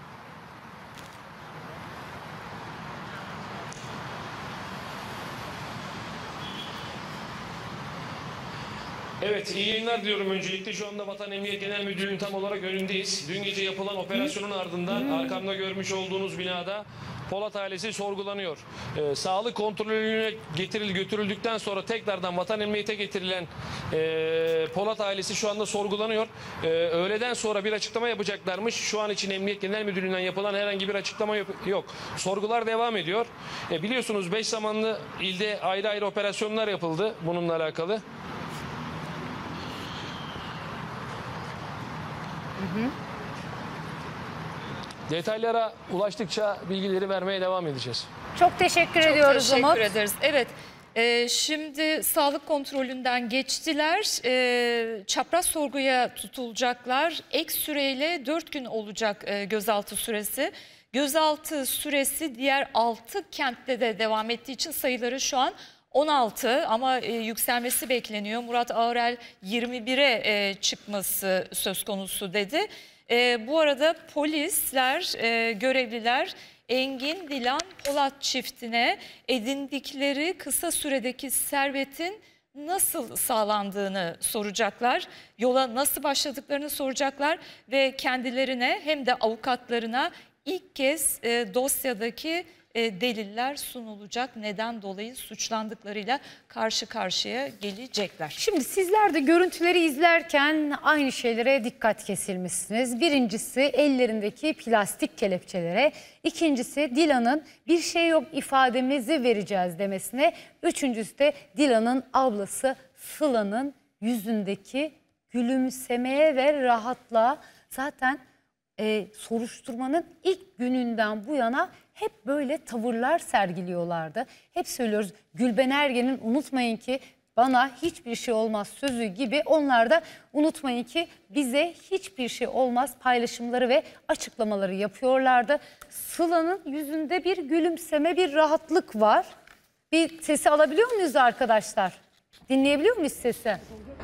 Evet, iyi yayınlar diyorum öncelikle. Şu anda Vatan Emniyet Genel Müdürlüğü'nün tam olarak önündeyiz. Dün gece yapılan operasyonun ardından arkamda görmüş olduğunuz binada Polat ailesi sorgulanıyor. Sağlık kontrolüne götürüldükten sonra tekrardan Vatan Emniyet'e getirilen Polat ailesi şu anda sorgulanıyor. Öğleden sonra bir açıklama yapacaklarmış. Şu an için Emniyet Genel Müdürlüğü'nden yapılan herhangi bir açıklama yok. Sorgular devam ediyor. Biliyorsunuz 5 zamanlı ilde ayrı ayrı operasyonlar yapıldı bununla alakalı. Detaylara ulaştıkça bilgileri vermeye devam edeceğiz. Çok teşekkür ediyoruz Umut. Teşekkür ederiz. Evet, şimdi sağlık kontrolünden geçtiler. Çapraz sorguya tutulacaklar. Ek süreyle 4 gün olacak gözaltı süresi. Gözaltı süresi diğer 6 kentte de devam ettiği için sayıları şu an 16 ama yükselmesi bekleniyor. Murat Ağrel 21'e çıkması söz konusu dedi. Bu arada polisler, görevliler Engin Dilan Polat çiftine edindikleri kısa süredeki servetin nasıl sağlandığını soracaklar. Yola nasıl başladıklarını soracaklar ve kendilerine hem de avukatlarına ilk kez dosyadaki deliller sunulacak. Neden dolayı suçlandıklarıyla karşı karşıya gelecekler. Şimdi sizler de görüntüleri izlerken aynı şeylere dikkat kesilmişsiniz. Birincisi ellerindeki plastik kelepçelere, ikincisi Dilan'ın bir şey yok ifademizi vereceğiz demesine, üçüncüsü de Dilan'ın ablası Sıla'nın yüzündeki gülümsemeye ve rahatlığa. Zaten soruşturmanın ilk gününden bu yana hep böyle tavırlar sergiliyorlardı. Hep söylüyoruz, Gülben Ergen'in unutmayın ki bana hiçbir şey olmaz sözü gibi, onlar da unutmayın ki bize hiçbir şey olmaz paylaşımları ve açıklamaları yapıyorlardı. Sıla'nın yüzünde bir gülümseme, bir rahatlık var. Bir sesi alabiliyor muyuz arkadaşlar? Dinleyebiliyor muyuz sesi?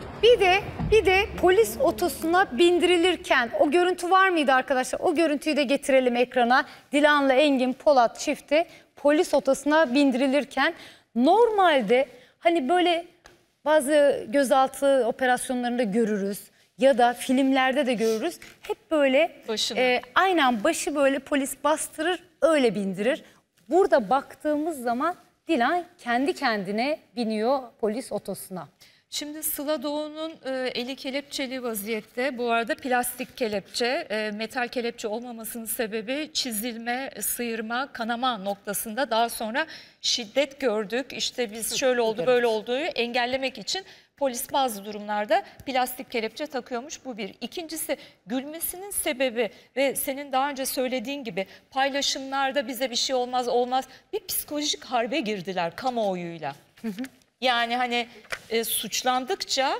Bir de polis otosuna bindirilirken o görüntü var mıydı arkadaşlar? O görüntüyü de getirelim ekrana. Dilan'la Engin Polat çifti polis otosuna bindirilirken, normalde hani böyle bazı gözaltı operasyonlarında görürüz ya da filmlerde de görürüz. Hep böyle aynen başı böyle polis bastırır, öyle bindirir. Burada baktığımız zaman Dilan kendi kendine biniyor polis otosuna. Şimdi Sıla Doğu'nun eli kelepçeli vaziyette. Bu arada plastik kelepçe, metal kelepçe olmamasının sebebi çizilme, sıyırma, kanama noktasında. Daha sonra şiddet gördük. İşte biz şöyle oldu, böyle olduğu engellemek için polis bazı durumlarda plastik kelepçe takıyormuş. Bu bir. İkincisi, gülmesinin sebebi ve senin daha önce söylediğin gibi paylaşımlarda bize bir şey olmaz bir psikolojik harbe girdiler kamuoyuyla. Yani hani suçlandıkça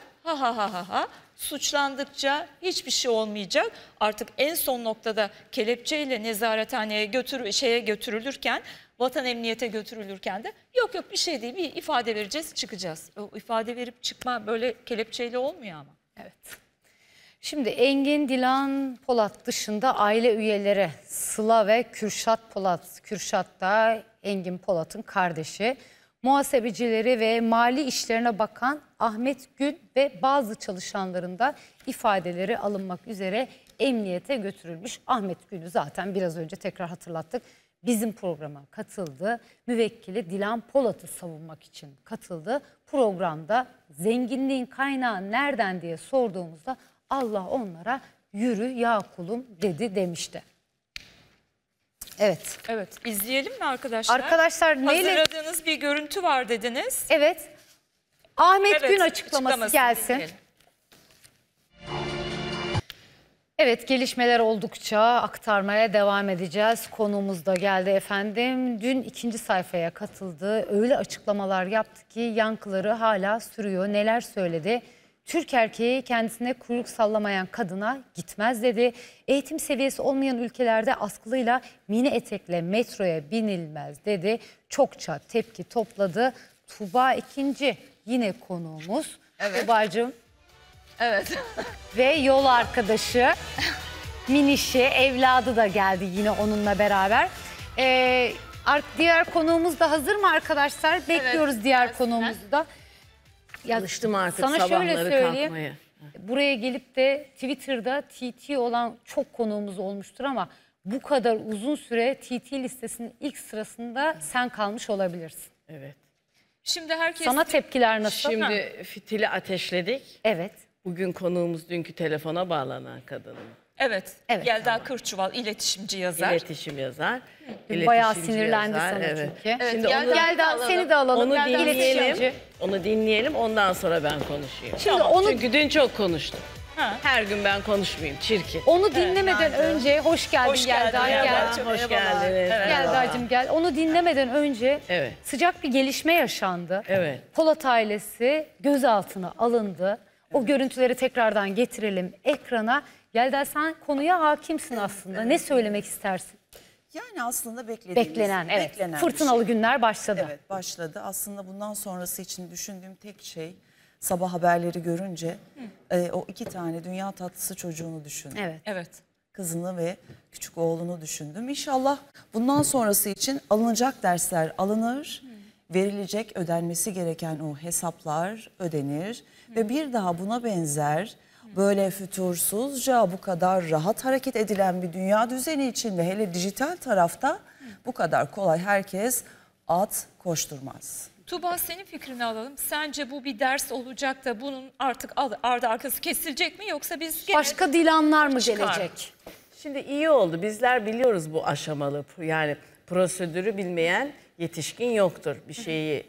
suçlandıkça hiçbir şey olmayacak. Artık en son noktada kelepçeyle nezarethaneye götürülürken, vatan emniyete götürülürken de yok bir şey değil, bir ifade vereceğiz, çıkacağız. O ifade verip çıkma böyle kelepçeyle olmuyor ama. Evet. Şimdi Engin Dilan Polat dışında aile üyeleri Sıla ve Kürşat Polat. Kürşat da Engin Polat'ın kardeşi. Muhasebecileri ve mali işlerine bakan Ahmet Gün ve bazı çalışanların da ifadeleri alınmak üzere emniyete götürülmüş. Ahmet Gün'ü zaten biraz önce tekrar hatırlattık. Bizim programa katıldı. Müvekkili Dilan Polat'ı savunmak için katıldı. Programda zenginliğin kaynağı nereden diye sorduğumuzda Allah onlara yürü ya kulum dedi demişti. Evet. Evet, izleyelim mi arkadaşlar? Arkadaşlar neyle? Hazırladığınız bir görüntü var dediniz. Evet. Ahmet Gün açıklaması gelsin. Dinleyelim. Evet, gelişmeler oldukça aktarmaya devam edeceğiz. Konuğumuz da geldi efendim. Dün ikinci sayfaya katıldı. Öyle açıklamalar yaptı ki yankıları hala sürüyor. Neler söyledi? Türk erkeği kendisine kuyruk sallamayan kadına gitmez dedi. Eğitim seviyesi olmayan ülkelerde askılıyla mini etekle metroya binilmez dedi. Çokça tepki topladı. Tuğba ikinci yine konuğumuz. Evet. Tuğba'cığım. Evet. Ve yol arkadaşı Minişi, evladı da geldi yine onunla beraber. Diğer konuğumuz da hazır mı arkadaşlar? Bekliyoruz diğer konuğumuzu da. Alıştım artık sana sabahları şöyle söyleyeyim. kalkmaya. Buraya gelip de Twitter'da TT olan çok konuğumuz olmuştur ama bu kadar uzun süre TT listesinin ilk sırasında sen kalmış olabilirsin. Evet. Şimdi herkes... Sana tepkiler nasıl? Şimdi fitili ateşledik. Evet. Bugün konuğumuz dünkü telefona bağlanan kadın. Evet. Evet. Yelda Kırçuval, iletişimci yazar. İletişim yazar. Bayağı İletişimci sinirlendi yazar, sana evet. çünkü. Evet, Şimdi Yelda seni de alalım. onu İletişimci. dinleyelim. Onu dinleyelim, ondan sonra ben konuşayım. Şimdi onu Çünkü dün çok konuştum. Ha. Her gün ben konuşmayayım, çirkin. Onu dinlemeden Nancı. önce hoş geldin Hoş geldin Yelda. Yelda. Gel. Çok Hoş merhabalar. geldiniz. Evet. Yelda'cığım gel. Onu dinlemeden önce Evet. sıcak bir gelişme yaşandı. Evet. Polat ailesi gözaltına alındı. O görüntüleri tekrardan getirelim ekrana. Yelda sen konuya hakimsin aslında. Ne söylemek istersin? Yani aslında beklediğimiz, Beklenen, evet. beklenen bir Fırtınalı şey. günler başladı. Evet, başladı. Aslında bundan sonrası için düşündüğüm tek şey, sabah haberleri görünce o 2 tane dünya tatlısı çocuğunu düşündüm. Evet. Evet. Kızını ve küçük oğlunu düşündüm. İnşallah bundan sonrası için alınacak dersler alınır, verilecek, ödenmesi gereken o hesaplar ödenir ve bir daha buna benzer böyle fütursuzca bu kadar rahat hareket edilen bir dünya düzeni içinde, hele dijital tarafta bu kadar kolay herkes at koşturmaz. Tuğba, senin fikrini alalım. Sence bu bir ders olacak da bunun artık ardı arkası kesilecek mi, yoksa biz gene Başka Dilanlar mı çıkar? gelecek? Şimdi iyi oldu. Bizler biliyoruz bu aşamalı. Yani prosedürü bilmeyen yetişkin yoktur. Bir şeyi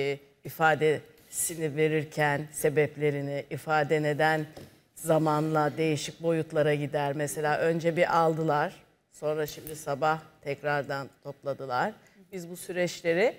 ifadesini verirken sebeplerini, ifade neden zamanla değişik boyutlara gider. Mesela önce bir aldılar, sonra şimdi sabah tekrardan topladılar. Biz bu süreçleri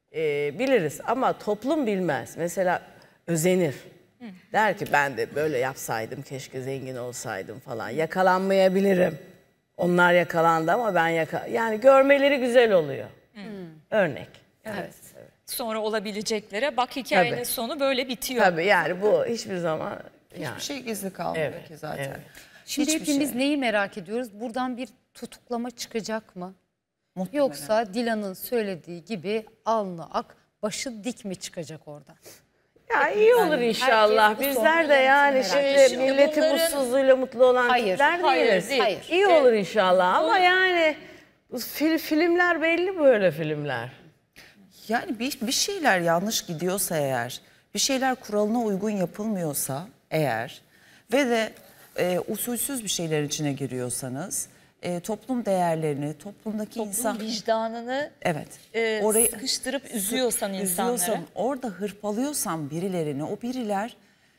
biliriz ama toplum bilmez. Mesela özenir. Der ki ben de böyle yapsaydım, keşke zengin olsaydım falan. Yakalanmayabilirim. Onlar yakalandı ama ben yani görmeleri güzel oluyor. Örnek. Evet. Sonra olabileceklere bak, hikayenin Tabii. sonu böyle bitiyor. Tabii yani bu hiçbir zaman yani. Hiçbir şey gizli kalmıyor Evet, ki zaten. evet. Şimdi Hiçbir hepimiz şey. neyi merak ediyoruz? Buradan bir tutuklama çıkacak mı? Muhtemelen. Yoksa Dilan'ın söylediği gibi alnı ak, başı dik mi çıkacak oradan? Ya iyi olur inşallah. herkes bu Bizler son de yani yönetimi şimdi, merak ediyor. milletin Bunların- mutsuzluğuyla mutlu olan Hayır, tipler hayır değiliz. değil. Hayır. İyi olur inşallah ama yani bu filmler belli, böyle filmler. Yani bir şeyler yanlış gidiyorsa eğer, bir şeyler kuralına uygun yapılmıyorsa eğer ve de usulsüz bir şeyler içine giriyorsanız, toplum değerlerini, toplumdaki insan... Vicdanını Evet. sıkıştırıp üzüyorsan insanları. Üzüyorsan, orada hırpalıyorsan birilerini, o biriler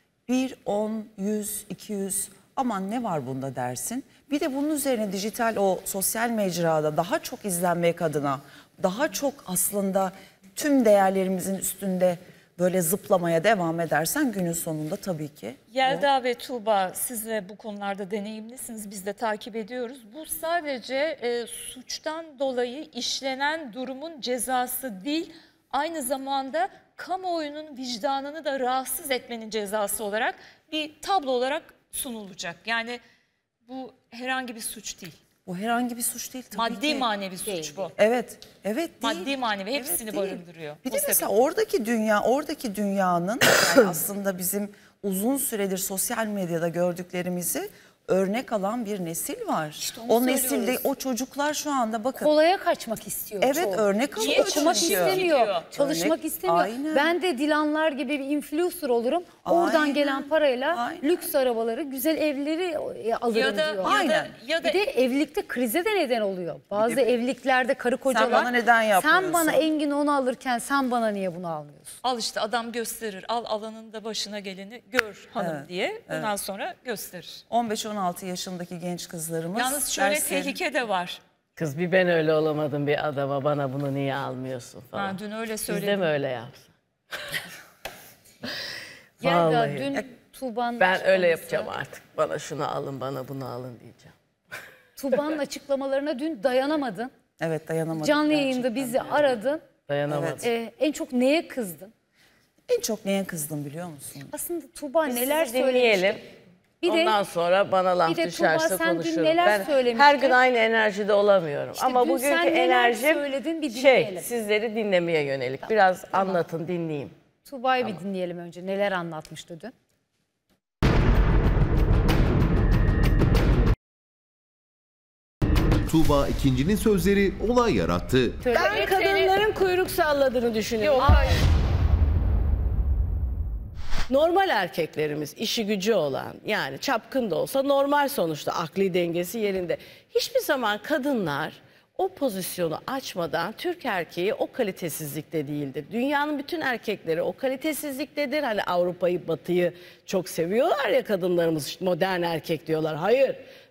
1, 10, 100, 200 aman ne var bunda dersin. Bir de bunun üzerine dijital o sosyal mecrada daha çok izlenmek adına, daha çok aslında tüm değerlerimizin üstünde böyle zıplamaya devam edersen günün sonunda tabii ki. Yelda ve Tuğba, siz de bu konularda deneyimlisiniz, biz de takip ediyoruz. Bu sadece suçtan dolayı işlenen durumun cezası değil, aynı zamanda kamuoyunun vicdanını da rahatsız etmenin cezası olarak bir tablo olarak sunulacak. Yani bu herhangi bir suç değil. Bu herhangi bir suç değil tabii Maddi ki. manevi suç bu. Evet, evet değil. Maddi manevi hepsini değil. barındırıyor. Bir O de sebeple. mesela oradaki dünyanın yani aslında bizim uzun süredir sosyal medyada gördüklerimizi örnek alan bir nesil var. onu O nesilde söylüyoruz. o çocuklar şu anda bakın. Kolaya kaçmak istiyor. Evet, çoğu. örnek Niye alıyor. Okumak çalışıyor? istemiyor, Gidiyor. çalışmak Örnek- istemiyor. Aynen. Ben de Dilanlar gibi bir influencer olurum. Oradan Aynen. gelen parayla Aynen. lüks arabaları, güzel evleri alırım Ya da, diyor. Aynen. ya da Bir de evlilikte krize de neden oluyor. Bazı evliliklerde karı kocalar bana neden yapmıyorsun? sen bana Engin onu alırken sen bana niye bunu almıyorsun? al işte adam gösterir, al alanında başına geleni gör hanım Evet, diye ondan sonra gösterir. 15-16 yaşındaki genç kızlarımız. Yalnız şöyle derslerin- tehlike de var. Kız bir ben öyle olamadım bir adama, bana bunu niye almıyorsun falan. Ha, dün öyle Siz de söyledim. mi öyle yapsın? Yelda Vallahi. dün Tuğba'nın Ben öyle açıklaması- yapacağım artık. Bana şunu alın, bana bunu alın diyeceğim. Tuğba'nın açıklamalarına dün dayanamadın. Evet, dayanamadım. Canlı gerçekten. yayında bizi aradın. Dayanamadım. Evet. En çok neye kızdın? En çok neye kızdım biliyor musun? Aslında Tuğba Biz neler sizi dinleyelim. söylemişti. Bir de Ondan sonra bana laf bir de düşerse Tuğba, sen dün konuşurum. neler Ben her söylemiştin? gün aynı enerjide olamıyorum. İşte ama dün bugünkü sen neler enerjim söyledin bir dinleyelim. sizleri dinlemeye yönelik. Biraz anlatın, dinleyeyim. Tuğba'yı bir dinleyelim önce. Neler anlatmıştı dün? Tuğba ikincinin sözleri olay yarattı. Ben kadınların kuyruk salladığını düşünüyorum. Normal erkeklerimiz, işi gücü olan, yani çapkın da olsa normal sonuçta, akli dengesi yerinde. Hiçbir zaman kadınlar o pozisyonu açmadan Türk erkeği o kalitesizlikte değildir. Dünyanın bütün erkekleri o kalitesizliktedir. Hani Avrupa'yı, Batı'yı çok seviyorlar ya kadınlarımız, modern erkek diyorlar. Hayır,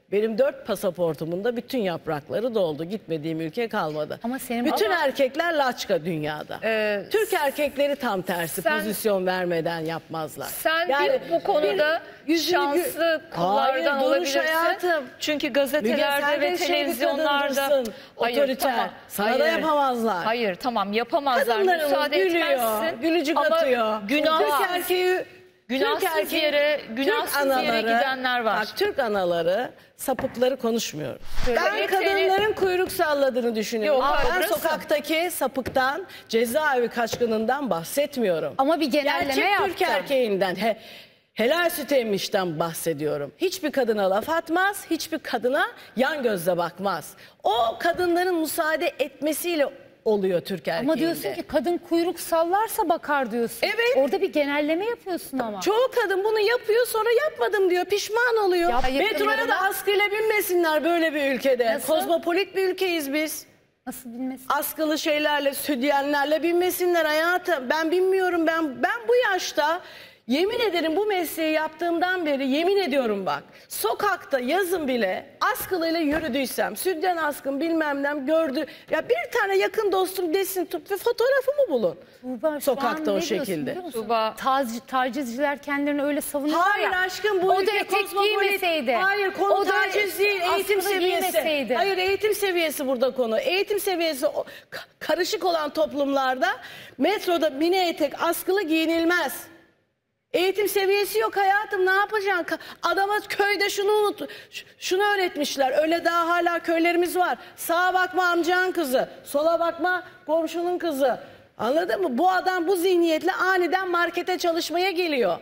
Benim 4 pasaportumun da bütün yaprakları doldu. Gitmediğim ülke kalmadı. Ama senin bütün erkekler laçka dünyada. Türk erkekleri tam tersi, pozisyon vermeden yapmazlar. Sen bu konuda şanslı kullardan olabilirsin. Hayatım. Çünkü gazetelerde ve televizyonlarda otoriter. Sana da yapamazlar. Hayır, tamam, yapamazlar. Kadınlarımız Müsaade etmezsin. Gülücük ama atıyor. Günahsız erkeği günahsız yere gidenler var. Bak, Türk anaları sapıkları konuşmuyor. Ben Evet, kadınların kuyruk salladığını düşünüyorum. Yok, Ben haklısın. sokaktaki sapıktan, cezaevi kaçkınından bahsetmiyorum. Ama bir genelleme Gerçek yaptım. Türk erkeğinden, helal süt emmişten bahsediyorum. Hiçbir kadına laf atmaz, hiçbir kadına yan gözle bakmaz. O kadınların müsaade etmesiyle oluyor Türk erkeğinde. Ama diyorsun ki kadın kuyruk sallarsa bakar diyorsun. Evet. Orada bir genelleme yapıyorsun ama. Çoğu kadın bunu yapıyor, sonra yapmadım diyor, pişman oluyor. Metroya da askıyla binmesinler böyle bir ülkede. Nasıl? Kozmopolit bir ülkeyiz biz. Nasıl bilmesin? Askılı şeylerle, südyenlerle binmesinler hayatım. Ben bilmiyorum, ben bu yaşta yemin ederim bu mesleği yaptığımdan beri yemin ediyorum bak. Sokakta yazın bile askılıyla yürüdüysem, südyen askım bilmem ne gördü. Ya bir tane yakın dostum desin tut ve fotoğrafımı bulun. Tuğba, Sokakta o şekilde. Tuğba, tacizciler kendilerini öyle savunuyorlar Hayır ya. aşkım, bu o da ülke etek kozmopolit. giymeseydi. Hayır, konu O da taciz değil, eğitim askılı seviyesi. giymeseydi. Hayır, eğitim seviyesi burada konu. Eğitim seviyesi karışık olan toplumlarda metroda mini etek askılı giyinilmez. Eğitim seviyesi yok hayatım, ne yapacaksın? Adama köyde şunu öğretmişler. Öyle daha hala köylerimiz var. Sağa bakma amcanın kızı, sola bakma komşunun kızı. Anladın mı? Bu adam bu zihniyetle aniden markete çalışmaya geliyor.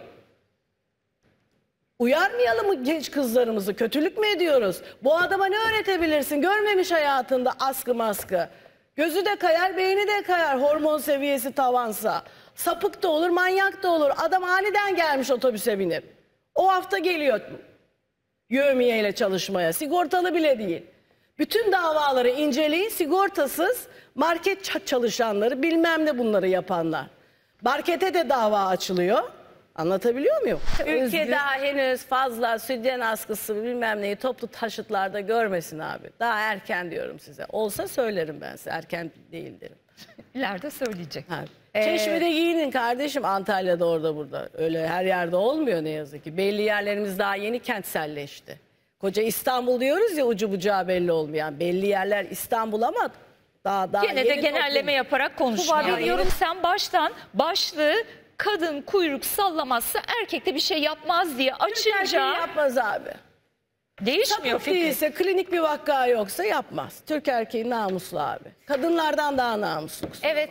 Uyarmayalım mı genç kızlarımızı? Kötülük mü ediyoruz? Bu adama ne öğretebilirsin? Görmemiş hayatında askı maskı. Gözü de kayar, beyni de kayar hormon seviyesi tavansa. Sapık da olur, manyak da olur. Adam aniden gelmiş otobüse binip. O hafta geliyor yevmiyeyle çalışmaya. Sigortalı bile değil. Bütün davaları inceleyin, sigortasız market çalışanları bilmem ne bunları yapanlar. Markete de dava açılıyor. Anlatabiliyor muyum? Ülke daha henüz fazla südyen askısı bilmem neyi toplu taşıtlarda görmesin abi. Daha erken diyorum size. Olsa söylerim ben size. Erken değil derim. İleride söyleyecek. Çeşme'de giyinin kardeşim, Antalya'da orada burada. Öyle her yerde olmuyor ne yazık ki. Belli yerlerimiz daha yeni kentselleşti. Koca İstanbul diyoruz ya, ucu bucağı belli olmayan. Belli yerler İstanbul ama daha Gene de genelleme yaparak konuşmuyor. Diyorum sen başlığı kadın kuyruk sallamazsa erkek de bir şey yapmaz diye açınca yapmaz abi. Değişmiyor fikri. Değilse, klinik bir vaka yoksa yapmaz. Türk erkeği namuslu abi. Kadınlardan daha namuslu. Evet.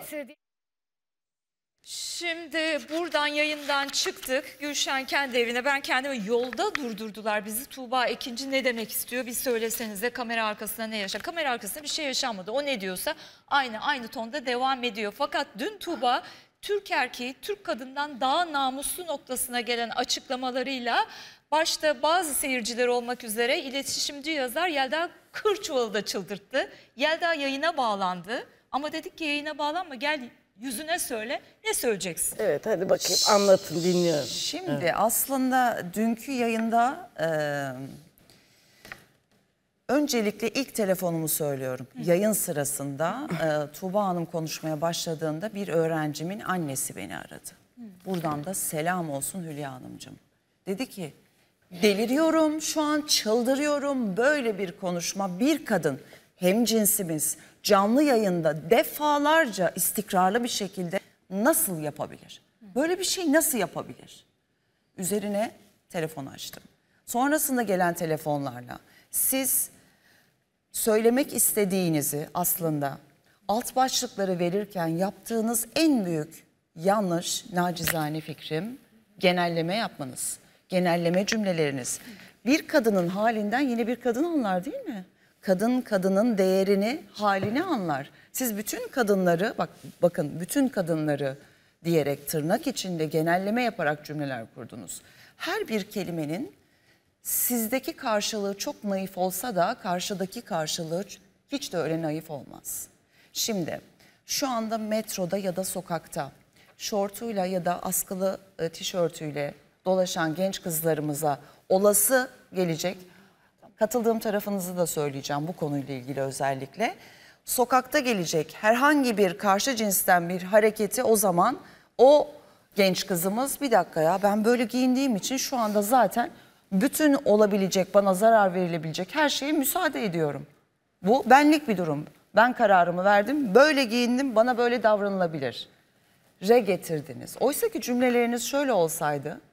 Şimdi buradan yayından çıktık. Gülşen kendi evine, ben kendimi yolda durdurdular bizi. Tuğba Ekinci ne demek istiyor bir söylesenize, kamera arkasında ne yaşa? Kamera arkasında bir şey yaşanmadı. O ne diyorsa aynı tonda devam ediyor. Fakat dün Tuğba Türk erkeği Türk kadından daha namuslu noktasına gelen açıklamalarıyla başta bazı seyirciler olmak üzere iletişimci yazar Yelda Kırçuvalı da çıldırttı. Yelda yayına bağlandı ama dedik ki yayına bağlanma, gel yüzüne söyle, ne söyleyeceksin? Evet, hadi bakayım anlatın, dinliyorum. Şimdi aslında dünkü yayında öncelikle ilk telefonumu söylüyorum. Yayın sırasında Tuğba Hanım konuşmaya başladığında bir öğrencimin annesi beni aradı. Buradan da selam olsun Hülya Hanımcığım. Dedi ki deliriyorum şu an, çıldırıyorum, böyle bir konuşma, bir kadın hemcinsimiz canlı yayında defalarca istikrarlı bir şekilde nasıl yapabilir? Böyle bir şey nasıl yapabilir? Üzerine telefon açtım. Sonrasında gelen telefonlarla siz söylemek istediğinizi aslında alt başlıkları verirken yaptığınız en büyük yanlış, nacizane fikrim, genelleme yapmanız. Genelleme cümleleriniz. Bir kadının halinden yine bir kadın anlar değil mi? Kadın kadının değerini, halini anlar. Siz bütün kadınları, bakın bütün kadınları diyerek tırnak içinde genelleme yaparak cümleler kurdunuz. Her bir kelimenin sizdeki karşılığı çok naif olsa da karşıdaki karşılığı hiç de öyle naif olmaz. Şimdi şu anda metroda ya da sokakta şortuyla ya da askılı tişörtüyle dolaşan genç kızlarımıza olası gelecek katıldığım tarafınızı da söyleyeceğim bu konuyla ilgili özellikle. Sokakta gelecek herhangi bir karşı cinsten bir hareketi o zaman o genç kızımız bir dakika ya ben böyle giyindiğim için şu anda zaten bütün olabilecek bana zarar verilebilecek her şeye müsaade ediyorum. Bu benlik bir durum. Ben kararımı verdim böyle giyindim bana böyle davranılabilir. Getirdiniz. Oysa ki cümleleriniz şöyle olsaydı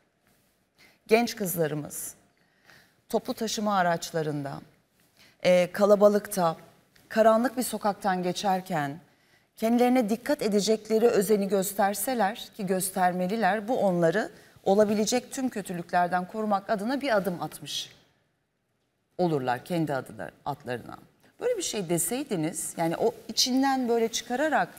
genç kızlarımız toplu taşıma araçlarında kalabalıkta karanlık bir sokaktan geçerken kendilerine dikkat edecekleri özeni gösterseler ki göstermeliler bu onları olabilecek tüm kötülüklerden korumak adına bir adım atmış olurlar kendi adlarına. Böyle bir şey deseydiniz yani o içinden böyle çıkararak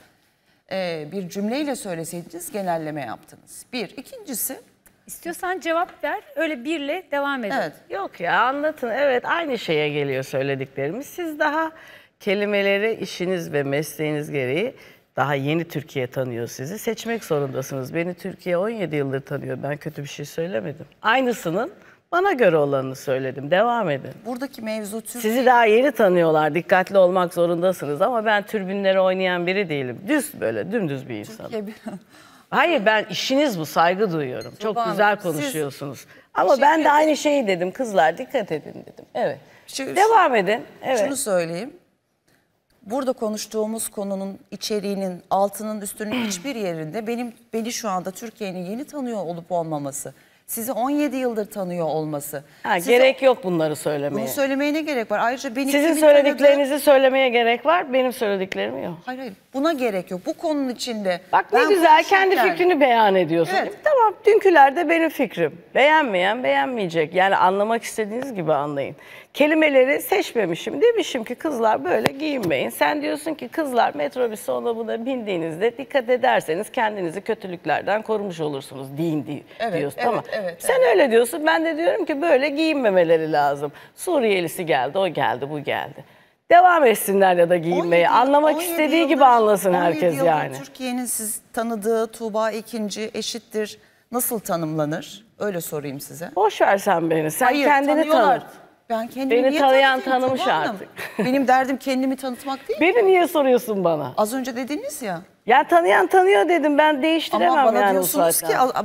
bir cümleyle söyleseydiniz genelleme yaptınız. Bir. İkincisi. İstiyorsan cevap ver öyle birle devam edelim. Evet. Yok ya anlatın. Evet aynı şeye geliyor söylediklerimiz. Siz daha kelimeleri işiniz ve mesleğiniz gereği daha yeni Türkiye tanıyor sizi. Seçmek zorundasınız. Beni Türkiye 17 yıldır tanıyor. Ben kötü bir şey söylemedim. Aynısının bana göre olanını söyledim. Devam edin. Buradaki mevzu Türkiye. Sizi daha yeni tanıyorlar. Dikkatli olmak zorundasınız. Ama ben türbünlere oynayan biri değilim. Düz böyle dümdüz bir insanım. Hayır ben işiniz bu. Saygı duyuyorum. Çok Hanım, güzel konuşuyorsunuz. Ama ben de aynı şeyi dedim. Kızlar dikkat edin dedim. Evet. Devam edin. Evet. Şunu söyleyeyim. Burada konuştuğumuz konunun içeriğinin altının üstünün hiçbir yerinde beni şu anda Türkiye'nin yeni tanıyor olup olmaması, sizi 17 yıldır tanıyor olması. Gerek yok bunları söylemeye. Bunu söylemeye ne gerek var? Ayrıca beni sizin söylediklerinizi söylemeye gerek var, benim söylediklerim yok. Hayır. Buna gerek yok. Bu konunun içinde. Bak ne güzel kendi fikrini beyan ediyorsun. Evet. Tamam dünküler de benim fikrim. Beğenmeyen beğenmeyecek. Yani anlamak istediğiniz gibi anlayın. Kelimeleri seçmemişim. Demişim ki kızlar böyle giyinmeyin. Sen diyorsun ki kızlar metrobüse ona buna bindiğinizde dikkat ederseniz kendinizi kötülüklerden korumuş olursunuz. Diyorsun. Evet, tamam. evet. Sen öyle diyorsun. Ben de diyorum ki böyle giyinmemeleri lazım. Suriyelisi geldi, o geldi, bu geldi. Devam etsinler ya da giyinmeyi. Anlamak istediği gibi anlasın herkes yani. Türkiye'nin siz tanıdığı Tuğba İkinci eşittir nasıl tanımlanır? Öyle sorayım size. Boş ver sen beni. Sen Hayır, kendini tanı. Ben kendimi Beni niye tanıyan tanıtayım tanımış Tuğba Hanım? artık. Benim derdim kendimi tanıtmak değil. Beni niye soruyorsun bana? Az önce dediniz ya. Ya tanıyan tanıyor dedim. Ben değiştiremem Ama bana yani diyorsunuz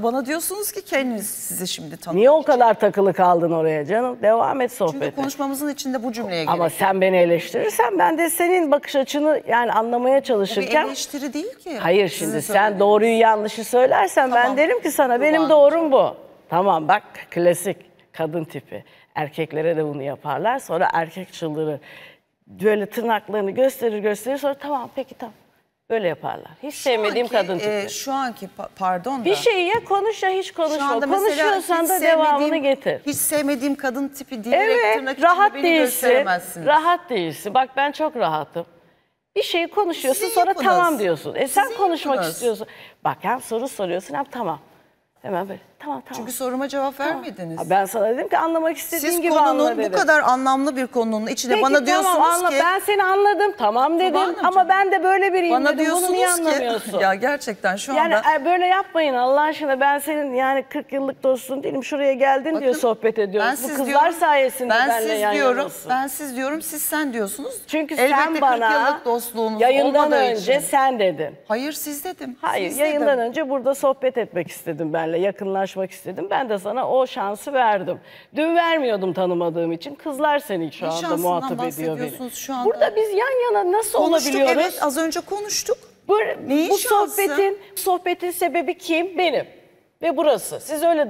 ki kendiniz sizi şimdi tanıyor. Niye o kadar takılı kaldın oraya canım? Devam et sohbete. Çünkü konuşmamızın içinde bu cümleye gerek. Ama sen beni eleştirirsen ben de senin bakış açını yani anlamaya çalışırken. Bu bir eleştiri değil ki. Hayır şimdi sen doğruyu yanlışı söylersen ben derim ki sana benim doğrum bu. Tamam bak klasik kadın tipi. Erkeklere de bunu yaparlar. Sonra erkek çıldırır. Böyle tırnaklarını gösterir sonra tamam peki tamam. Böyle yaparlar. Hiç sevmediğim kadın tipi. Şu anki pardon da. Bir şeyi ya konuş ya hiç konuşma. Konuşuyorsan da devamını getir. Hiç sevmediğim kadın tipi diyerek evet, tırnak içinde rahat beni değilsin. gösteremezsiniz. Rahat değilsin. Bak ben çok rahatım. Bir şeyi konuşuyorsun sonra yapınız. tamam diyorsun. Sen Sizin konuşmak yapınız. istiyorsun. Bak hem soru soruyorsun hem tamam. Hemen böyle tamam. Çünkü soruma cevap vermediniz. Ben sana dedim ki anlamak istediğin Siz gibi anla konunun dedim. bu kadar anlamlı bir konunun içine Peki, bana diyorsunuz tamam, ki. Ben seni anladım tamam dedim ama ben de böyle biriyim bana dedim. Bunu niye diyorsunuz anlamıyorsun? ki. Ya gerçekten şu yani anda. böyle yapmayın Allah aşkına ben senin yani 40 yıllık dostun değilim. Şuraya geldin diye sohbet ediyoruz. Bu kızlar sayesinde benimle yan yanasın. Ben siz diyorum siz sen diyorsunuz. Çünkü elbette sen bana 40 yıllık dostluğumuz yayından olmadığı önce için. sen dedin. Hayır siz dedim. Hayır siz yayından dedim. önce burada sohbet etmek istedim benimle. Yakınlaşmak istedim. Ben de sana o şansı verdim. Dün vermiyordum tanımadığım için. Kızlar seni şu anda muhatap ediyor beni. Şu anda? Burada biz yan yana nasıl olabiliyoruz? Evet az önce konuştuk. Bu sohbetin sebebi kim? Benim. Ve burası. Siz öyle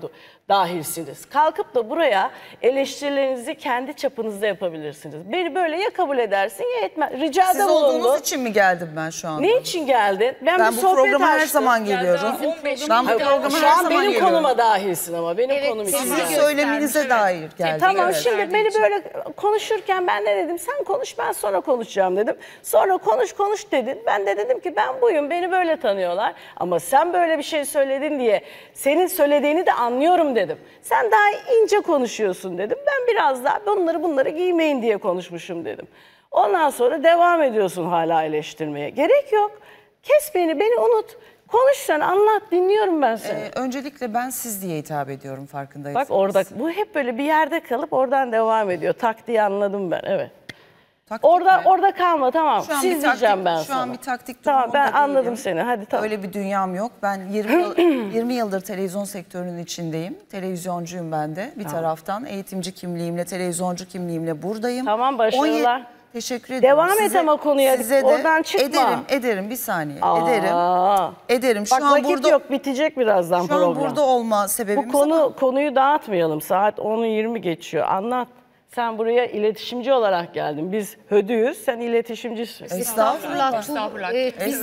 dahilsiniz. Kalkıp da buraya eleştirilerinizi kendi çapınızda yapabilirsiniz. Beni böyle ya kabul edersin ya etmez. Ricada Siz bulundum. olduğunuz için mi geldim ben şu anda? Ne için geldin? Ben bu programa her zaman geliyorum. Ben bu programa Şu her an zaman benim geliyorum. konuma dahilsin ama benim konum için. Sizin söyleminize dair geldim. Tamam evet. şimdi beni böyle konuşurken ben de dedim sen konuş ben sonra konuşacağım dedim. Sonra konuş dedin. Ben de dedim ki ben buyum beni böyle tanıyorlar. Ama sen böyle bir şey söyledin diye senin söylediğini de anlıyorum dedim. Sen daha ince konuşuyorsun dedim. Ben biraz daha bunları giymeyin diye konuşmuşum dedim. Ondan sonra devam ediyorsun hala eleştirmeye. Gerek yok. Kes beni unut. Konuş sen, anlat, dinliyorum ben seni. Öncelikle ben siz diye hitap ediyorum, farkındaysanız. Bak orada, bu hep böyle bir yerde kalıp oradan devam ediyor. Tak diye anladım ben, evet. Taktik mi? Orada kalma, tamam. Şu an Siz bir diyeceğim ben şu sana. an bir taktik Tamam, ben durumunda anladım değilim. seni, hadi tamam. Öyle bir dünyam yok. Ben 20 yıldır televizyon sektörünün içindeyim. Televizyoncuyum ben de bir taraftan. Eğitimci kimliğimle, televizyoncu kimliğimle buradayım. Tamam, başarılar. Teşekkür ederim. Devam et ama konuya, oradan çıkma. Ederim bir saniye. Aa. Ederim. Şu Bak an vakit burada yok, bitecek birazdan şu program. an burada olma sebebimiz Konuyu dağıtmayalım. Saat 10'u 20 geçiyor. Anlat. Sen buraya iletişimci olarak geldin. Biz hödüyüz, sen iletişimcisin. Estağfurullah. Estağfurullah.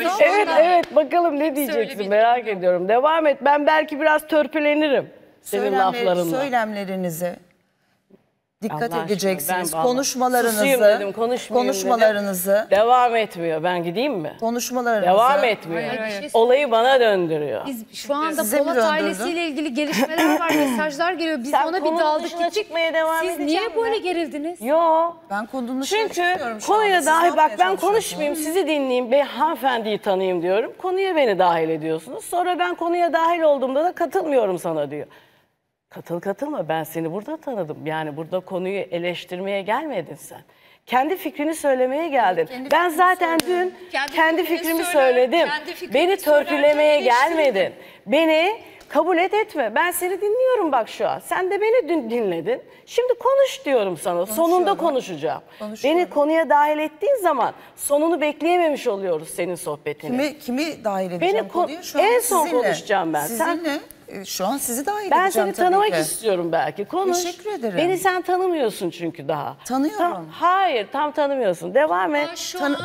Evet, bakalım ne diyeceksin, Söyle, merak ediyorum. Devam et, ben belki biraz törpülenirim senin laflarınla. Söylemlerinize dikkat Allah aşkına, edeceksiniz. ben vallahi Konuşmalarınızı, susayım dedim, konuşmalarınızı, devam etmiyor. Ben gideyim mi? konuşmalarınızı. Devam etmiyor. Olayı bana döndürüyor. Biz şu anda Size mi Polat döndürdü? ailesiyle ilgili gelişmeler var, mesajlar geliyor. Biz Sen ona bir konunun daldık dışına gittik. çıkmaya devam Siz edeceğim niye mi? böyle gerildiniz? Yo. Ben konunun dışına Çünkü çıkmıyorum şu anda. konuya Siz ne dahil, bak yapmaya ben çalışıyorsunuz? konuşmayayım, sizi dinleyeyim, ben hanımefendiyi tanıyayım diyorum. Konuya beni dahil ediyorsunuz. Sonra ben konuya dahil olduğumda da katılmıyorum sana diyor. Katılma, ben seni burada tanıdım. Yani burada konuyu eleştirmeye gelmedin sen. Kendi fikrini söylemeye geldin. Ben zaten dün kendi fikrimi söyledim. Beni törpülemeye gelmedin. Beni kabul etme. Ben seni dinliyorum bak şu an. Sen de beni dün dinledin. Şimdi konuş diyorum sana. Sonunda konuşacağım. Beni konuya dahil ettiğin zaman sonunu bekleyememiş oluyoruz senin sohbetini. Kimi dahil edeceğim konuya? Şu an en son sizinle. konuşacağım ben. Sizinle. Şu an sizi dahil Ben edeceğim seni tabii tanımak ki. istiyorum belki. Konuş. Teşekkür ederim. Beni sen tanımıyorsun çünkü daha. Tanıyorum. Hayır, tam tanımıyorsun. Devam et. Şu an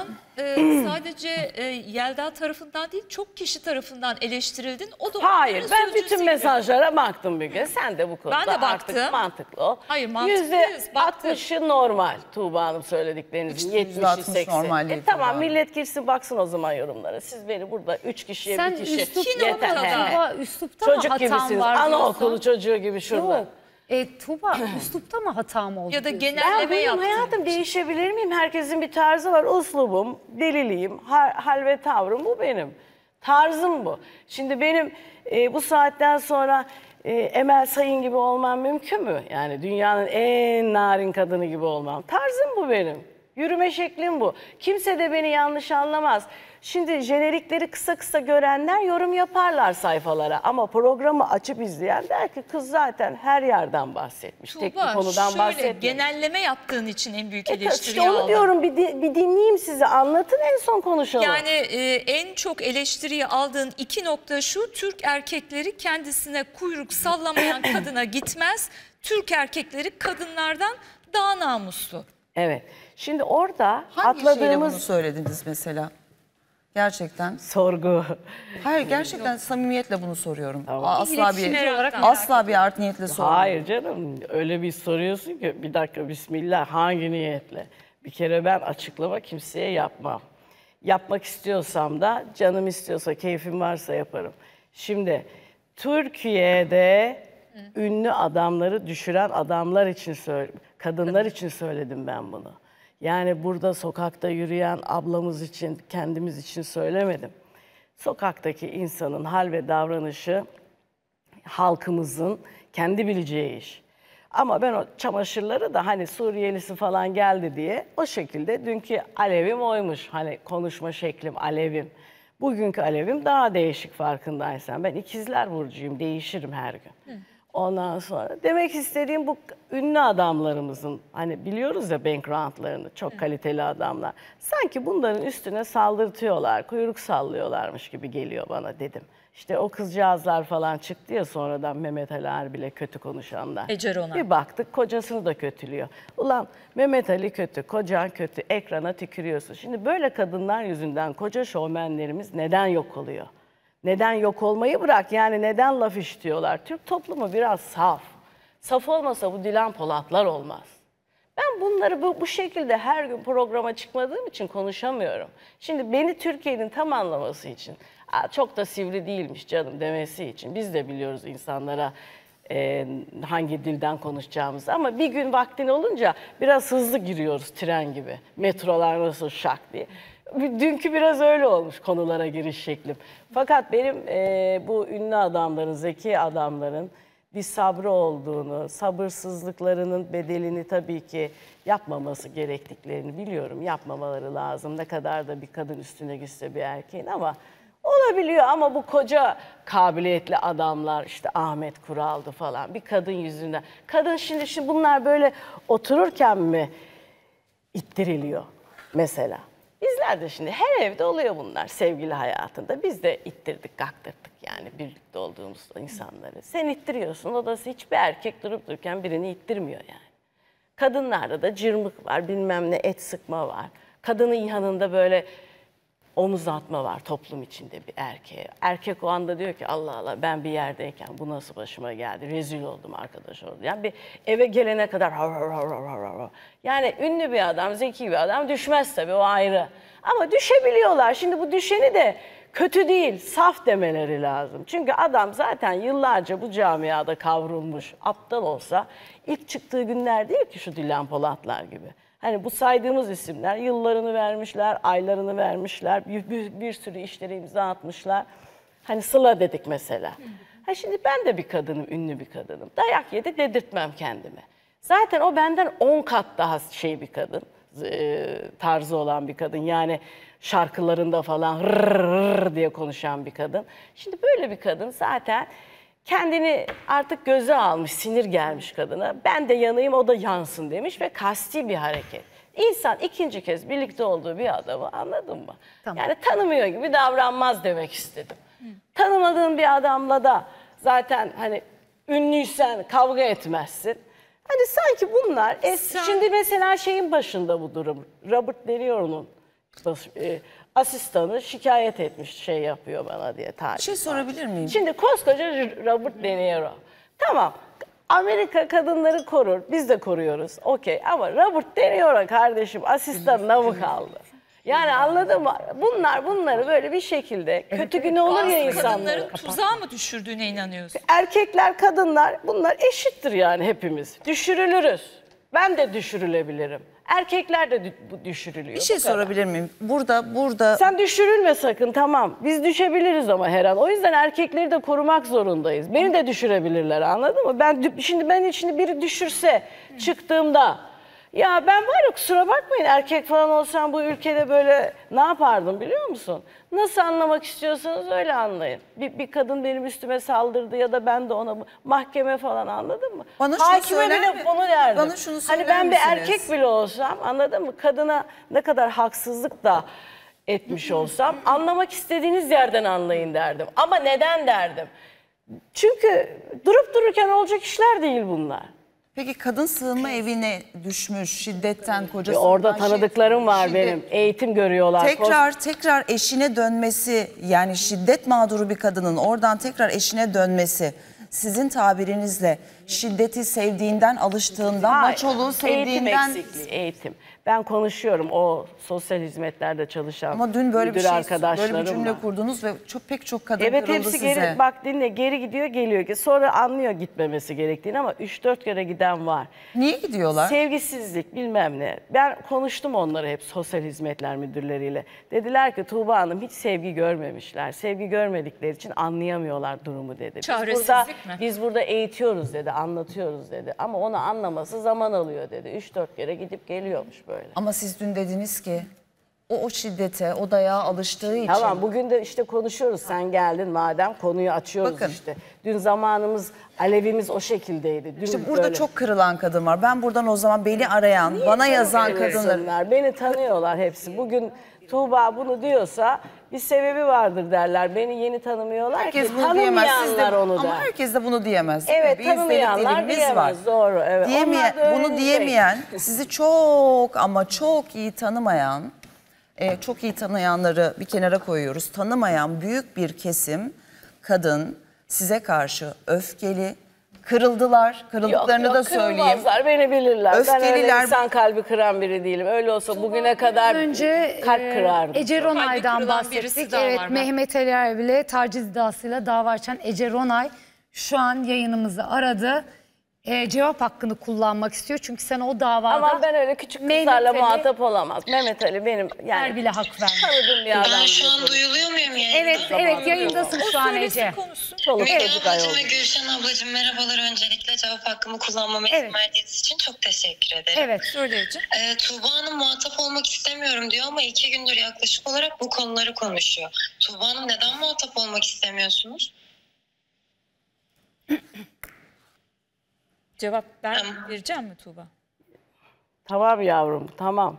sadece Yelda tarafından değil, çok kişi tarafından eleştirildin. O da Hayır, onların ben bütün sözcüsüydü. mesajlara baktım bir gün. Sen de bu konuda Ben de baktım. artık mantıklı ol. Hayır, mantıklıyız, baktım. %60'ı normal Tuğba Hanım söylediklerinizin. Hiç 70'i %60 80'i. normal değil Tamam, Tuğba. millet girsin baksın o zaman yorumlara. Siz beni burada 3 kişiye Sen bir kişi üslupta yeter. mı? Üslupta mı Çocuk hatam gibisiniz. var Anaokulu diyorsun? çocuğu gibi şurada. Yok. Tuğba üslupta mı hatam oldu? Ya da diyorsun? Ben genelleme buyum yaptın. hayatım, değişebilir miyim? Herkesin bir tarzı var. Uslubum, deliliğim, hal ve tavrım bu benim. Tarzım bu. Şimdi benim bu saatten sonra Emel Sayın gibi olmam mümkün mü? Yani dünyanın en narin kadını gibi olmam. Tarzım bu benim. Yürüme şeklim bu. Kimse de beni yanlış anlamaz. Şimdi jenerikleri kısa kısa görenler yorum yaparlar sayfalara. Ama programı açıp izleyen der ki kız zaten her yerden bahsetmiş. Tek bir Tuğba, konudan şöyle bahsetmiyor. genelleme yaptığın için en büyük İşte eleştiriyi onu aldın. diyorum, bir dinleyeyim sizi, anlatın en son konuşalım. Yani en çok eleştiriyi aldığın iki nokta şu: Türk erkekleri kendisine kuyruk sallamayan kadına gitmez. Türk erkekleri kadınlardan daha namuslu. Evet. Şimdi orada Hangi şeyle bunu atladığımız söylediniz mesela? Gerçekten. sorgu. Hayır, gerçekten samimiyetle bunu soruyorum. İletişimci olarak Asla bir art niyetle sormuyorum. Hayır canım, öyle bir soruyorsun ki bir dakika, bismillah, hangi niyetle? Bir kere ben açıklama kimseye yapmam. Yapmak istiyorsam da, canım istiyorsa, keyfim varsa yaparım. Şimdi Türkiye'de ünlü adamları düşüren adamlar için kadınlar için söyledim ben bunu. Yani burada sokakta yürüyen ablamız için, kendimiz için söylemedim. Sokaktaki insanın hal ve davranışı halkımızın kendi bileceği iş. Ama ben o çamaşırları da hani Suriyelisi falan geldi diye o şekilde, dünkü alevim oymuş. Hani konuşma şeklim alevim. Bugünkü alevim daha değişik, farkındaysan. Ben ikizler burcuyum, değişirim her gün. Ondan sonra demek istediğim, bu ünlü adamlarımızın, hani biliyoruz ya backgroundlarını, çok kaliteli adamlar. Sanki bunların üstüne saldırtıyorlar, kuyruk sallıyorlarmış gibi geliyor bana, dedim. İşte o kızcağızlar falan çıktı ya sonradan, Mehmet Ali Erbil'e kötü konuşanlar. Ece Ronan. Bir baktık kocasını da kötülüyor. Ulan Mehmet Ali kötü, kocan kötü, ekrana tükürüyorsun. Şimdi böyle kadınlar yüzünden koca şovmenlerimiz neden yok oluyor? Neden yok olmayı bırak, yani neden laf işitiyorlar? Türk toplumu biraz saf. Saf olmasa bu Dilan Polatlar olmaz. Ben bunları bu şekilde her gün programa çıkmadığım için konuşamıyorum. Şimdi beni Türkiye'nin tam anlaması için, çok da sivri değilmiş canım demesi için, biz de biliyoruz insanlara hangi dilden konuşacağımızı, ama bir gün vaktin olunca biraz hızlı giriyoruz tren gibi. Metrolar nasıl şak diye. Dünkü biraz öyle olmuş konulara giriş şeklim. Fakat benim bu ünlü adamların, zeki adamların bir sabrı olduğunu, sabırsızlıklarının bedelini tabii ki yapmaması gerektiklerini biliyorum. Yapmamaları lazım. Ne kadar da bir kadın üstüne gitse bir erkeğin ama olabiliyor. Ama bu koca kabiliyetli adamlar işte Ahmet Kural'dı falan bir kadın yüzünden. Kadın şimdi bunlar böyle otururken mi ittiriliyor mesela? Bizler de şimdi her evde oluyor bunlar sevgili hayatında. Biz de ittirdik, kaktırdık yani birlikte olduğumuz insanları. Sen ittiriyorsun, o da hiçbir erkek durup dururken birini ittirmiyor yani. Kadınlarda da cırmık var, bilmem ne et sıkma var. Kadının yanında böyle omuz atma var toplum içinde bir erkeğe. Erkek o anda diyor ki Allah Allah ben bir yerdeyken bu nasıl başıma geldi, rezil oldum arkadaş oldu. Yani bir eve gelene kadar yani ünlü bir adam, zeki bir adam düşmez tabii o ayrı. Ama düşebiliyorlar. Şimdi bu düşeni de kötü değil, saf demeleri lazım. Çünkü adam zaten yıllarca bu camiada kavrulmuş, aptal olsa ilk çıktığı günler değil ki şu Dilan Polatlar gibi. Hani bu saydığımız isimler yıllarını vermişler, aylarını vermişler, bir sürü işlere imza atmışlar. Hani Sıla dedik mesela. Ha şimdi ben de bir kadınım, ünlü bir kadınım. Dayak yedi dedirtmem kendime. Zaten o benden 10 kat daha bir kadın, tarzı olan bir kadın. Yani şarkılarında falan rrr diye konuşan bir kadın. Şimdi böyle bir kadın zaten kendini artık göze almış, sinir gelmiş kadına. Ben de yanayım, o da yansın demiş ve kasti bir hareket. İnsan ikinci kez birlikte olduğu bir adamı anladın mı? Tamam. Yani tanımıyor gibi davranmaz demek istedim. Tanımadığın bir adamla da zaten hani ünlüysen kavga etmezsin. Hani sanki bunlar şimdi mesela şeyin başında bu durum. Robert De Niro'nun asistanı şikayet etmiş yapıyor bana diye tarih. Bir şey sorabilir miyim? Şimdi koskoca Robert De Niro. Tamam Amerika kadınları korur. Biz de koruyoruz. Okey ama Robert De Niro kardeşim asistanına mı kaldı? Yani anladın mı? Bunları böyle bir şekilde kötü günü olur ya insanların. Kadınların tuzağa mı düşürdüğüne inanıyorsun? Erkekler, kadınlar bunlar eşittir yani hepimiz. Düşürülürüz. Ben de düşürülebilirim. Erkekler de düşürülüyor. Bir şey sorabilir miyim? Burada... Sen düşürülme sakın tamam. Biz düşebiliriz ama her an. O yüzden erkekleri de korumak zorundayız. Beni de düşürebilirler anladın mı? Şimdi biri düşürse çıktığımda ya ben var ya kusura bakmayın erkek falan olsam bu ülkede böyle ne yapardım biliyor musun? Nasıl anlamak istiyorsanız öyle anlayın. Bir kadın benim üstüme saldırdı ya da ben de ona mahkeme falan anladın mı? Bana şunu Hakime bile bunu derdim. Bana şunu hani ben bir erkek bile olsam anladın mı? Kadına ne kadar haksızlık da etmiş olsam anlamak istediğiniz yerden anlayın derdim. Ama neden derdim? Çünkü durup dururken olacak işler değil bunlar. Peki kadın sığınma evine düşmüş şiddetten kocasından. Orada tanıdıklarım var benim. Eğitim görüyorlar. Tekrar eşine dönmesi yani şiddet mağduru bir kadının oradan tekrar eşine dönmesi sizin tabirinizle şiddeti sevdiğinden alıştığından maçoluğu sevdiğinden. Eğitim eksikliği, eğitim. Ben konuşuyorum o sosyal hizmetlerde çalışan ama dün böyle bir arkadaşlarımla. Böyle bir cümle kurdunuz ve pek çok kadın evet, kırıldı hepsi size. Geri, bak dinle geri gidiyor geliyor ki sonra anlıyor gitmemesi gerektiğini ama 3-4 kere giden var. Niye gidiyorlar? Sevgisizlik bilmem ne. Ben konuştum onları hep sosyal hizmetler müdürleriyle. Dediler ki Tuğba Hanım hiç sevgi görmemişler. Sevgi görmedikleri için anlayamıyorlar durumu dedi. Biz burada eğitiyoruz dedi, anlatıyoruz dedi. Ama onu anlaması zaman alıyor dedi. 3-4 kere gidip geliyormuş böyle. Ama siz dün dediniz ki o şiddete, o dayağa alıştığı için. Tamam bugün de işte konuşuyoruz. Sen geldin madem konuyu açıyoruz. Bakın, işte. Dün zamanımız, alevimiz o şekildeydi. Dün işte burada çok kırılan kadın var. Ben buradan o zaman beni arayan, bana yazan kadınlar. Beni tanıyorlar hepsi. Bugün Tuğba bunu diyorsa bir sebebi vardır derler. Beni yeni tanımıyorlar herkes ki. Bunu diyemez. Siz de, onu ama der. Herkes de bunu diyemez. Evet tanımayanlar diyemez. Var. Doğru. Evet. Bunu diyemeyen, sizi çok ama çok iyi tanımayan, çok iyi tanıyanları bir kenara koyuyoruz. Tanımayan büyük bir kesim kadın size karşı öfkeli, kırıldılar. Kırıldıklarını da söyleyeyim. Kırılmazlar, beni bilirler. Öfkeliler. Ben öyle insan kalbi kıran biri değilim. Öyle olsa bugüne kadar önce kalp kırardım. Ece Ronay'dan bahsettik. Evet, Mehmet Ali Erbil'e taciz iddiasıyla dava açan Ece Ronay şu an yayınımızı aradı. Cevap hakkını kullanmak istiyor. Çünkü sen o davada... Ama ben öyle küçük kızlarla muhatap olamaz. Mehmet Ali benim yani bile hak vermiyor. Tanıdığım bir adam. Ben şu an duyuluyor muyum yayında? Evet yayındasın şu an Ece. Çoluk çocuk ayol. Ablacığım ve Gülşen ablacığım merhabalar. Öncelikle cevap hakkımı kullanmama izin verdiğiniz için çok teşekkür ederim. Evet. Söyle Ece. Tuğba Hanım muhatap olmak istemiyorum diyor ama 2 gündür yaklaşık olarak bu konuları konuşuyor. Tuğba Hanım neden muhatap olmak istemiyorsunuz? Cevap vereceğim mi Tuğba? Tamam yavrum, tamam.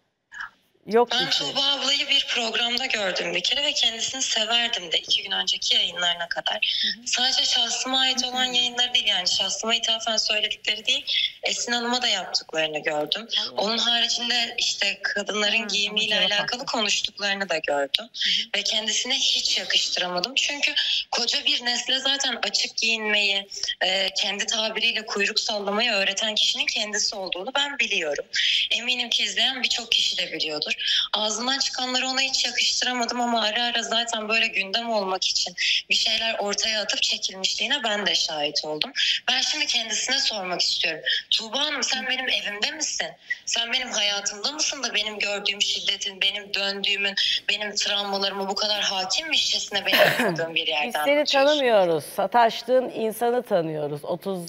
Yok Ben bir şey. Tuğba ablayı bir programda gördüm bir kere ve kendisini severdim de 2 gün önceki yayınlarına kadar. Sadece şahsıma ait olan yayınları değil, yani şahsıma ithafen söyledikleri değil, Esin Hanım'a da yaptıklarını gördüm. Onun haricinde işte kadınların giyimiyle alakalı konuştuklarını da gördüm. Ve kendisine hiç yakıştıramadım. Çünkü koca bir nesle zaten açık giyinmeyi, kendi tabiriyle kuyruk sallamayı öğreten kişinin kendisi olduğunu ben biliyorum. Eminim ki izleyen birçok kişi de biliyordur. Ağzından çıkanları ona hiç yakıştıramadım ama ara ara zaten böyle gündem olmak için bir şeyler ortaya atıp çekilmişliğine ben de şahit oldum. Ben şimdi kendisine sormak istiyorum. Tuğba Hanım, sen benim evimde misin? Sen benim hayatımda mısın da benim gördüğüm şiddetin, benim döndüğümün, benim travmalarıma bu kadar hakimmişçesine benim yapmadığım bir yerden Biz seni tanımıyoruz. Sataştığın insanı tanıyoruz. 30-40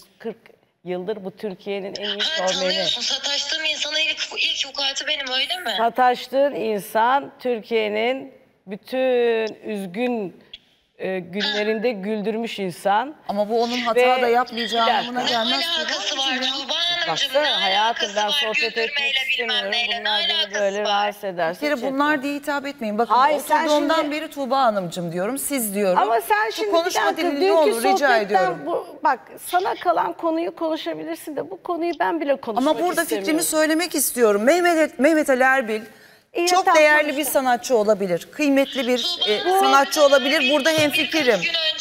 yıldır bu Türkiye'nin en iyi şovmeni. Tanıyorsun. Sataştığım insana ilk vukuatı benim, öyle mi? Sataştığın insan Türkiye'nin bütün üzgün günlerinde güldürmüş insan. Ama bu onun hata da yapmayacağı anlamına gelmez. Ne alakası var Tuğba Hanımcığım? Baksana hayatım, ben sohbet etmek istemiyorum. Bunlar beni böyle rahatsız eder. Bir kere bunlar diye hitap etmeyin. Bakın Hayır, sen oturduğumdan şimdi- beri Tuğba Hanımcığım diyorum, siz diyorum. Ama sen Şu şimdi konuşma bir dakika, dilini ne olur dünkü rica sohbetten ediyorum. bak sana kalan konuyu konuşabilirsin de bu konuyu ben bile konuşmak Ama burada istemiyorum. fikrimi söylemek istiyorum. Mehmet Ali Erbil çok tamam, değerli konuşalım. bir sanatçı olabilir. Kıymetli bir sanatçı olabilir. Burada hemfikirim.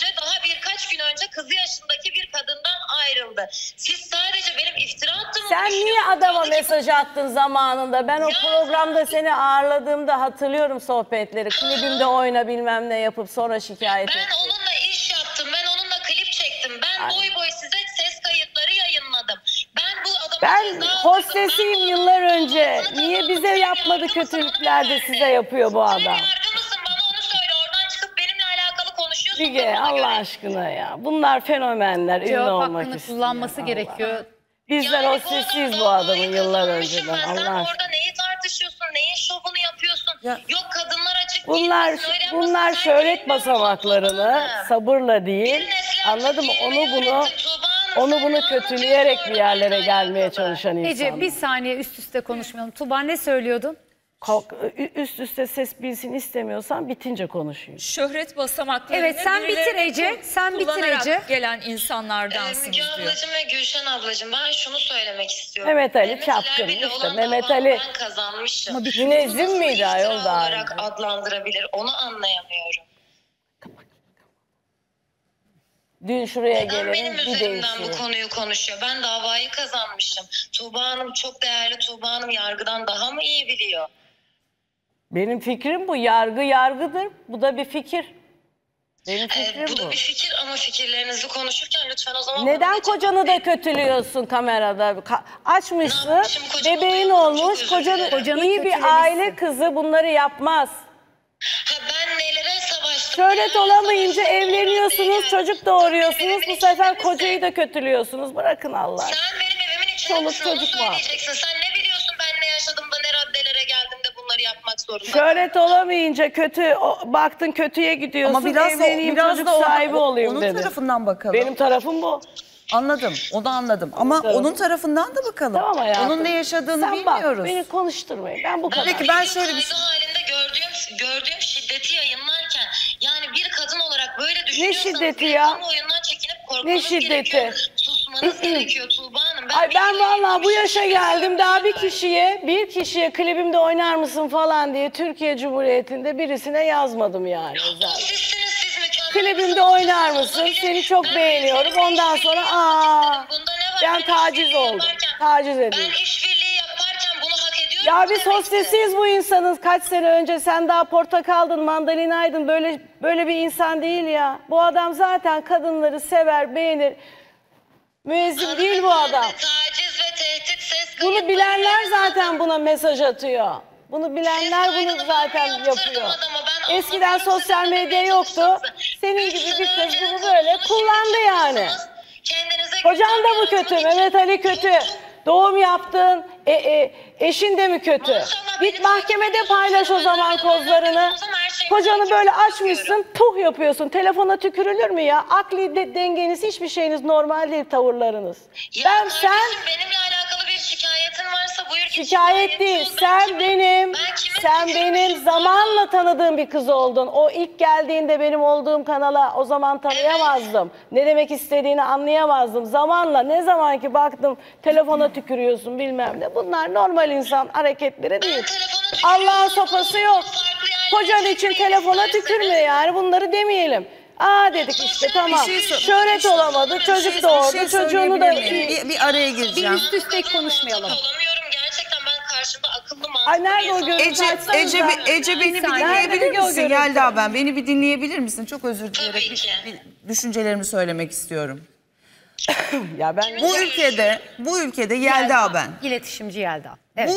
Birkaç gün önce kızı yaşındaki bir kadından ayrıldı. Siz sadece benim iftira attığımı Sen niye adama mesaj attın zamanında? Ben o programda seni ağırladığımda hatırlıyorum sohbetleri. Klibimde oyna bilmem ne yapıp sonra şikayet ettim. Ben onunla iş yaptım. Ben onunla klip çektim. Ben boy boy size ses kayıtları yayınladım. Ben bu adama Ben hostesiyim yıllar önce. Niye bize yapmadı kötülükler de size yapıyor bu adam? Bilge Allah aşkına ya. Bunlar fenomenler, ünlü Cevap olmak hakkını istiyor. kullanması gerekiyor. Bizler hostesiyiz bu adamın yıllar önceden. Allah aşkına. orada neyi tartışıyorsun? Neyin şovunu yapıyorsun? Yok kadınlar açık Bunlar şöhret basamaklarını sabırla değil, anladın mı? Onu bunu kötüleyerek bir yerlere gelmeye çalışan insanlar. Ece bir saniye üst üste konuşmayalım. Tuğba ne söylüyordun? Üst üste ses bilsin istemiyorsan bitince konuşayım. Şöhret basamaklarını Evet, sen bitir Ece, sen bitir kullanarak Ece. gelen insanlardansınız Müge diyor. ablacığım ve Gülşen ablacığım, ben şunu söylemek istiyorum. Mehmet Ali çapkın Erbil'le işte. olan Mehmet davamı Ali ben kazanmışım. münezzim Bunu miydi nasıl ayol iftira daha olarak önce? adlandırabilir, onu anlayamıyorum. Dün şuraya Neden gelelim benim bir üzerimden bu değişiyor. konuyu konuşuyor? Ben davayı kazanmışım. Tuğba Hanım çok değerli. Tuğba Hanım yargıdan daha mı iyi biliyor? Benim fikrim bu. Yargı yargıdır. Bu da bir fikir. Benim fikrim Bu da bu. bir fikir ama fikirlerinizi konuşurken lütfen o zaman... Neden kocanı da kötülüyorsun kamerada? Açmışsın, bebeğin olmuş, kocanı iyi bir aile kızı bunları yapmaz. Ben nelere savaştım? Şöhret olamayınca evleniyorsunuz, çocuk doğuruyorsunuz, bu sefer kocayı da kötülüyorsunuz. Bırakın Allah. Sen benim evimin içinde Çoluk misin? Onu çocuk var. söyleyeceksin. Sen ne biliyorsun ben ne yaşadım da ne raddelere geldim de bunları yapmak zorunda? Şöhret olamayınca baktın kötüye gidiyorsun, Ama evleneyim, çocuk sahibi olayım onun dedin. tarafından bakalım. Benim tarafım bu. Anladım, onu anladım. Ama onun tarafından da bakalım. Tamam hayatım. Onun ne yaşadığını Sen bilmiyoruz. bak, beni konuşturmayın. Ben bu kadar. Peki ben şöyle bir halinde gördüğüm şiddeti yayınlarken yani bir kadın olarak böyle düşünüyorsanız şiddeti ya? kamuoyundan çekinip korkmanız şiddeti? gerekiyor. Susmanız gerekiyor Tuğba Hanım. Ben vallahi bu yaşa geldim daha bir kişiye klibimde oynar mısın falan diye Türkiye Cumhuriyeti'nde birisine yazmadım yani. Klibimde oynar mısın? Seni çok beğeniyorum. Ondan sonra ben taciz oldum. Taciz edildim. Ya biz hostesiyiz bu insanız. Kaç sene önce sen daha portakaldın, mandalinaydın. Böyle bir insan değil ya. Bu adam zaten kadınları sever, beğenir. Müezzin değil bu adam. Taciz ve tehdit ses Bunu kayıtları bilenler yayınlanan- zaten buna mesaj atıyor. Bunu bilenler Ses bunu kaydını zaten ben yaptırdım yapıyor. adama. Ben Eskiden anlamıyorum sosyal sizin ne medya demeye yoktu. çalıştığınızı. Senin Üç gibi bir sene kız öncenin bunu böyle konusunu kullandı şimdi yani. yapıyorsunuz. Kendinize Kocan da mı güven kötü? yaratmak Mehmet için Ali kötü. Doğum yaptın. Eşin de mi kötü? Maşallah, Git beni mahkemede takip paylaş o ediyorsunuz. zaman Ben kozlarını. olsam her şeyi Kocanı takip böyle etmek açmışsın, istiyorum. puh yapıyorsun. Telefona tükürülür mü ya? Akli dengeniz, hiçbir şeyiniz normal değil, tavırlarınız. Ya Ben kardeşim, sen benimle alakalı bir şikayetin varsa buyur git şikayet değil. ol. Ben Sen kime- benim, ben kime sen tükürmüşüm? benim zamanla tanıdığım bir kız oldun. O ilk geldiğinde benim olduğum kanala o zaman tanıyamazdım. Ne demek istediğini anlayamazdım. Zamanla ne zaman ki baktım telefona tükürüyorsun bilmem ne. Bunlar normal insan hareketleri değil. Allah'ın sopası yok. Kocan için telefona tükürme yani, bunları demeyelim. Aa dedik işte tamam. Şöhret olamadı, çocuk doğurdu, çocuğunu da... Bir araya gireceğim. Üst üste konuşmayalım. Olamıyorum gerçekten, ben karşımda akıllı mantıklı Ay nerede o insan- görüntü? Ece beni bir saniye. dinleyebilir Nerede o misin görüntü? Yelda ben? Beni bir dinleyebilir misin? Çok özür Tabii dileyerek ki. bir düşüncelerimi söylemek istiyorum. Ya ben Bu ülkede Yelda ben. İletişimci Yelda. Evet.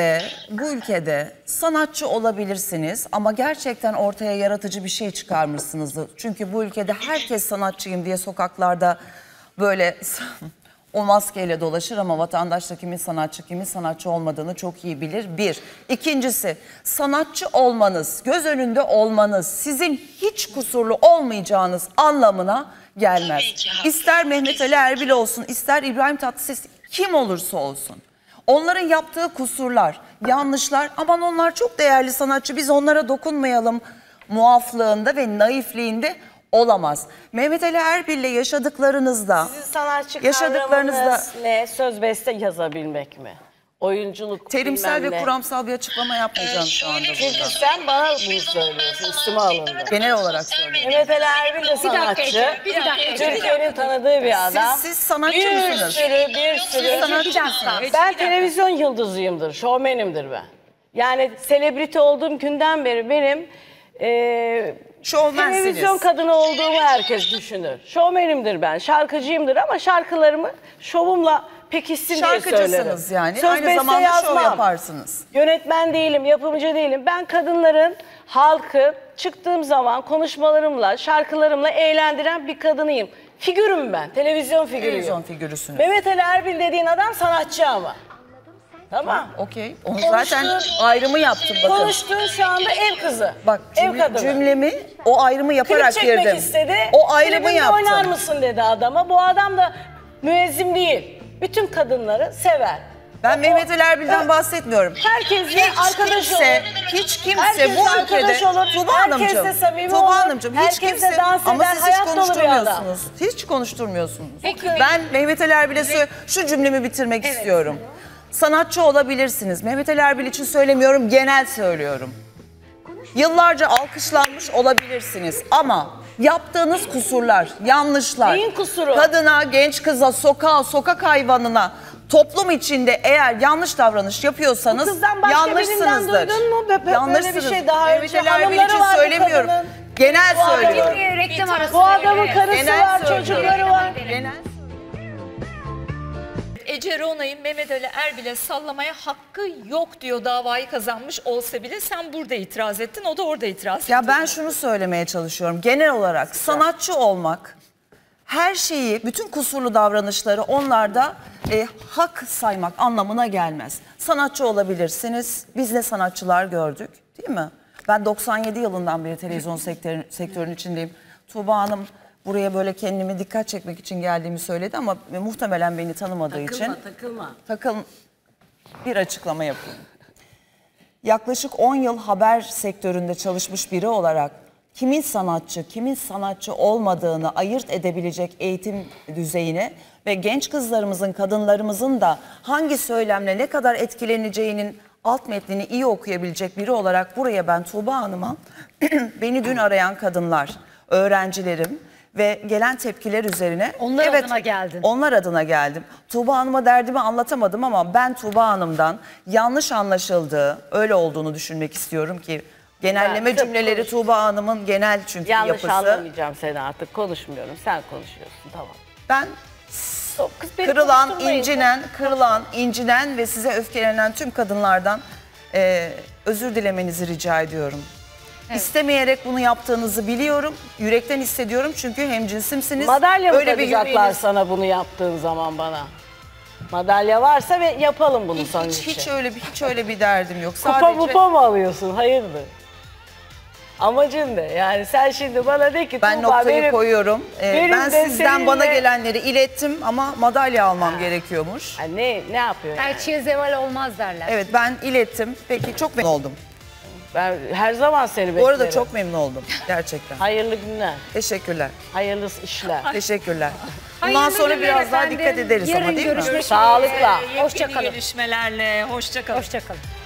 Bu ülkede sanatçı olabilirsiniz ama gerçekten ortaya yaratıcı bir şey çıkarmışsınızdır. Çünkü bu ülkede herkes sanatçıyım diye sokaklarda böyle o maskeyle dolaşır ama vatandaş da kimin sanatçı olmadığını çok iyi bilir. Bir. İkincisi, sanatçı olmanız, göz önünde olmanız sizin hiç kusurlu olmayacağınız anlamına gelmez. Tabii ki, haklısın. İster Mehmet Ali Erbil olsun, ister İbrahim Tatlıses, kim olursa olsun. Onların yaptığı kusurlar, yanlışlar, aman onlar çok değerli sanatçı, biz onlara dokunmayalım muaflığında ve naifliğinde olamaz. Mehmet Ali Erbil'le yaşadıklarınızda, sizin sanatçı yaşadıklarınızda kavramınız ne? Söz beste yazabilmek mi? Oyunculuk terimsel bilmem ve ne. kuramsal bir açıklama yapmayacağım şu anda Çünkü burada. sen bana bunu söylüyorsun, üstüme alındı. Genel olarak söylüyorum. Mehmet Ali Erbil de sanatçı. Ece, bir dakika. Türkiye'nin tanıdığı bir adam. Siz sanatçı bir mısınız? Bir sürü. Sanatçı mısınız? Ben televizyon yıldızıyımdır, şovmenimdir ben. Yani selebriti olduğum günden beri benim Şovmensiniz. televizyon kadını olduğumu herkes düşünür. Şovmenimdir ben, şarkıcıyımdır ama şarkılarımı şovumla pekişsin diye söylerim. Şarkıcısınız yani. Söz Aynı beste zamanda şov yazmam. yaparsınız. Yönetmen değilim, yapımcı değilim. Ben kadınların, halkı çıktığım zaman konuşmalarımla, şarkılarımla eğlendiren bir kadınıyım. Figürüm ben, televizyon figürüyüm. Televizyon figürüsünüz. Mehmet Ali Erbil dediğin adam sanatçı ama. Tamam. Okey. Onu zaten ayrımı yaptım bakın. Konuştuğun şu anda ev kızı. Bak ev kadını. cümlemi o ayrımı Klip yaparak çekmek girdim. istedi. O ayrımı Klibimde yaptım. oynar mısın dedi adama. Bu adam da müezzin değil. Bütün kadınları sever. Ben Mehmet Ali Erbil'den bahsetmiyorum. Herkesle arkadaş olur. Hiç kimse Herkesle bu ülkede arkadaş olur. Tuba Herkesle Hanımcığım, samimi Tuba olur. Hanımcığım hiç Herkesle kimse dans ama eder, siz hiç hayat dolu bir adam. konuşturmuyorsunuz. Hiç konuşturmuyorsunuz. Peki. Ben Mehmet Ali Erbil'e şu cümlemi bitirmek istiyorum. Sanatçı olabilirsiniz. Mehmet Ali Erbil için söylemiyorum, genel söylüyorum. Yıllarca alkışlanmış olabilirsiniz ama yaptığınız kusurlar, yanlışlar, Neyin kusuru? kadına, genç kıza, sokağa, sokak hayvanına, toplum içinde eğer yanlış davranış yapıyorsanız Bu kızdan başka birinden yanlışsınızdır. duydun mu? Böyle bir Yanlışsınız. şey daha Mehmet önce Ali Erbil hanımları için vardı söylemiyorum. kadının. Genel Bu adamın- söylüyorum. Reklam arası. Bu adamın karısı Genel var, söylüyorum. çocukları var. Genel Ece Ronay'ın Mehmet Ali Erbil'e sallamaya hakkı yok diyor, davayı kazanmış olsa bile. Sen burada itiraz ettin, o da orada itiraz etti. Ya ben şunu söylemeye çalışıyorum. Genel olarak sanatçı olmak, her şeyi, bütün kusurlu davranışları onlarda hak saymak anlamına gelmez. Sanatçı olabilirsiniz. Biz de sanatçılar gördük, değil mi? Ben 97 yılından beri televizyon sektörünün içindeyim. Tuğba Hanım buraya böyle kendimi dikkat çekmek için geldiğimi söyledi ama muhtemelen beni tanımadığı için. Bir açıklama yapayım. Yaklaşık 10 yıl haber sektöründe çalışmış biri olarak kimin sanatçı olmadığını ayırt edebilecek eğitim düzeyine ve genç kızlarımızın, kadınlarımızın da hangi söylemle ne kadar etkileneceğinin alt metnini iyi okuyabilecek biri olarak buraya ben Tuğba Hanım'a beni dün arayan kadınlar, öğrencilerim ve gelen tepkiler üzerine Onlar adına geldin. Onlar adına geldim. Tuğba Hanım'a derdimi anlatamadım ama ben Tuğba Hanım'dan yanlış anlaşıldığı, öyle olduğunu düşünmek istiyorum ki genelleme Ben cümleleri Tuğba Hanım'ın genel çünkü Yanlış yapısı. anlamayacağım seni artık, konuşmuyorum. Sen konuşuyorsun, tamam. Ben Kız beni kırılan, konuşturmayın. incinen ve size öfkelenen tüm kadınlardan özür dilemenizi rica ediyorum. Evet. İstemeyerek bunu yaptığınızı biliyorum. Yürekten hissediyorum çünkü hemcinsimsiniz. Madalya mı Öyle bir takacaklar yüreğiniz- sana bunu yaptığın zaman bana? Madalya varsa ve yapalım bunu senin için. Hiç öyle bir derdim yok. Kupa Sadece mupa mı alıyorsun? Hayırdır? Amacın ne? Yani sen şimdi bana de ki ben Tuğba, noktayı benim, koyuyorum. benim Ben de sizden bana seninle- gelenleri ilettim ama madalya almam gerekiyormuş. Ha, ne yapıyor yani? Elçiye zeval olmaz derler. Evet, ben ilettim. Peki, çok memnun oldum. Ben her zaman seni beklerim. Bu arada çok memnun oldum gerçekten. Hayırlı günler. Teşekkürler. Hayırlı işler. Teşekkürler. Bundan Hayırlı sonra günler biraz daha efendim. dikkat ederiz Yarın ama değil mi? görüşmek üzere. Sağlıkla. Yepyeni Hoşça kalın. gelişmelerle. Hoşça kalın. Hoşça kalın.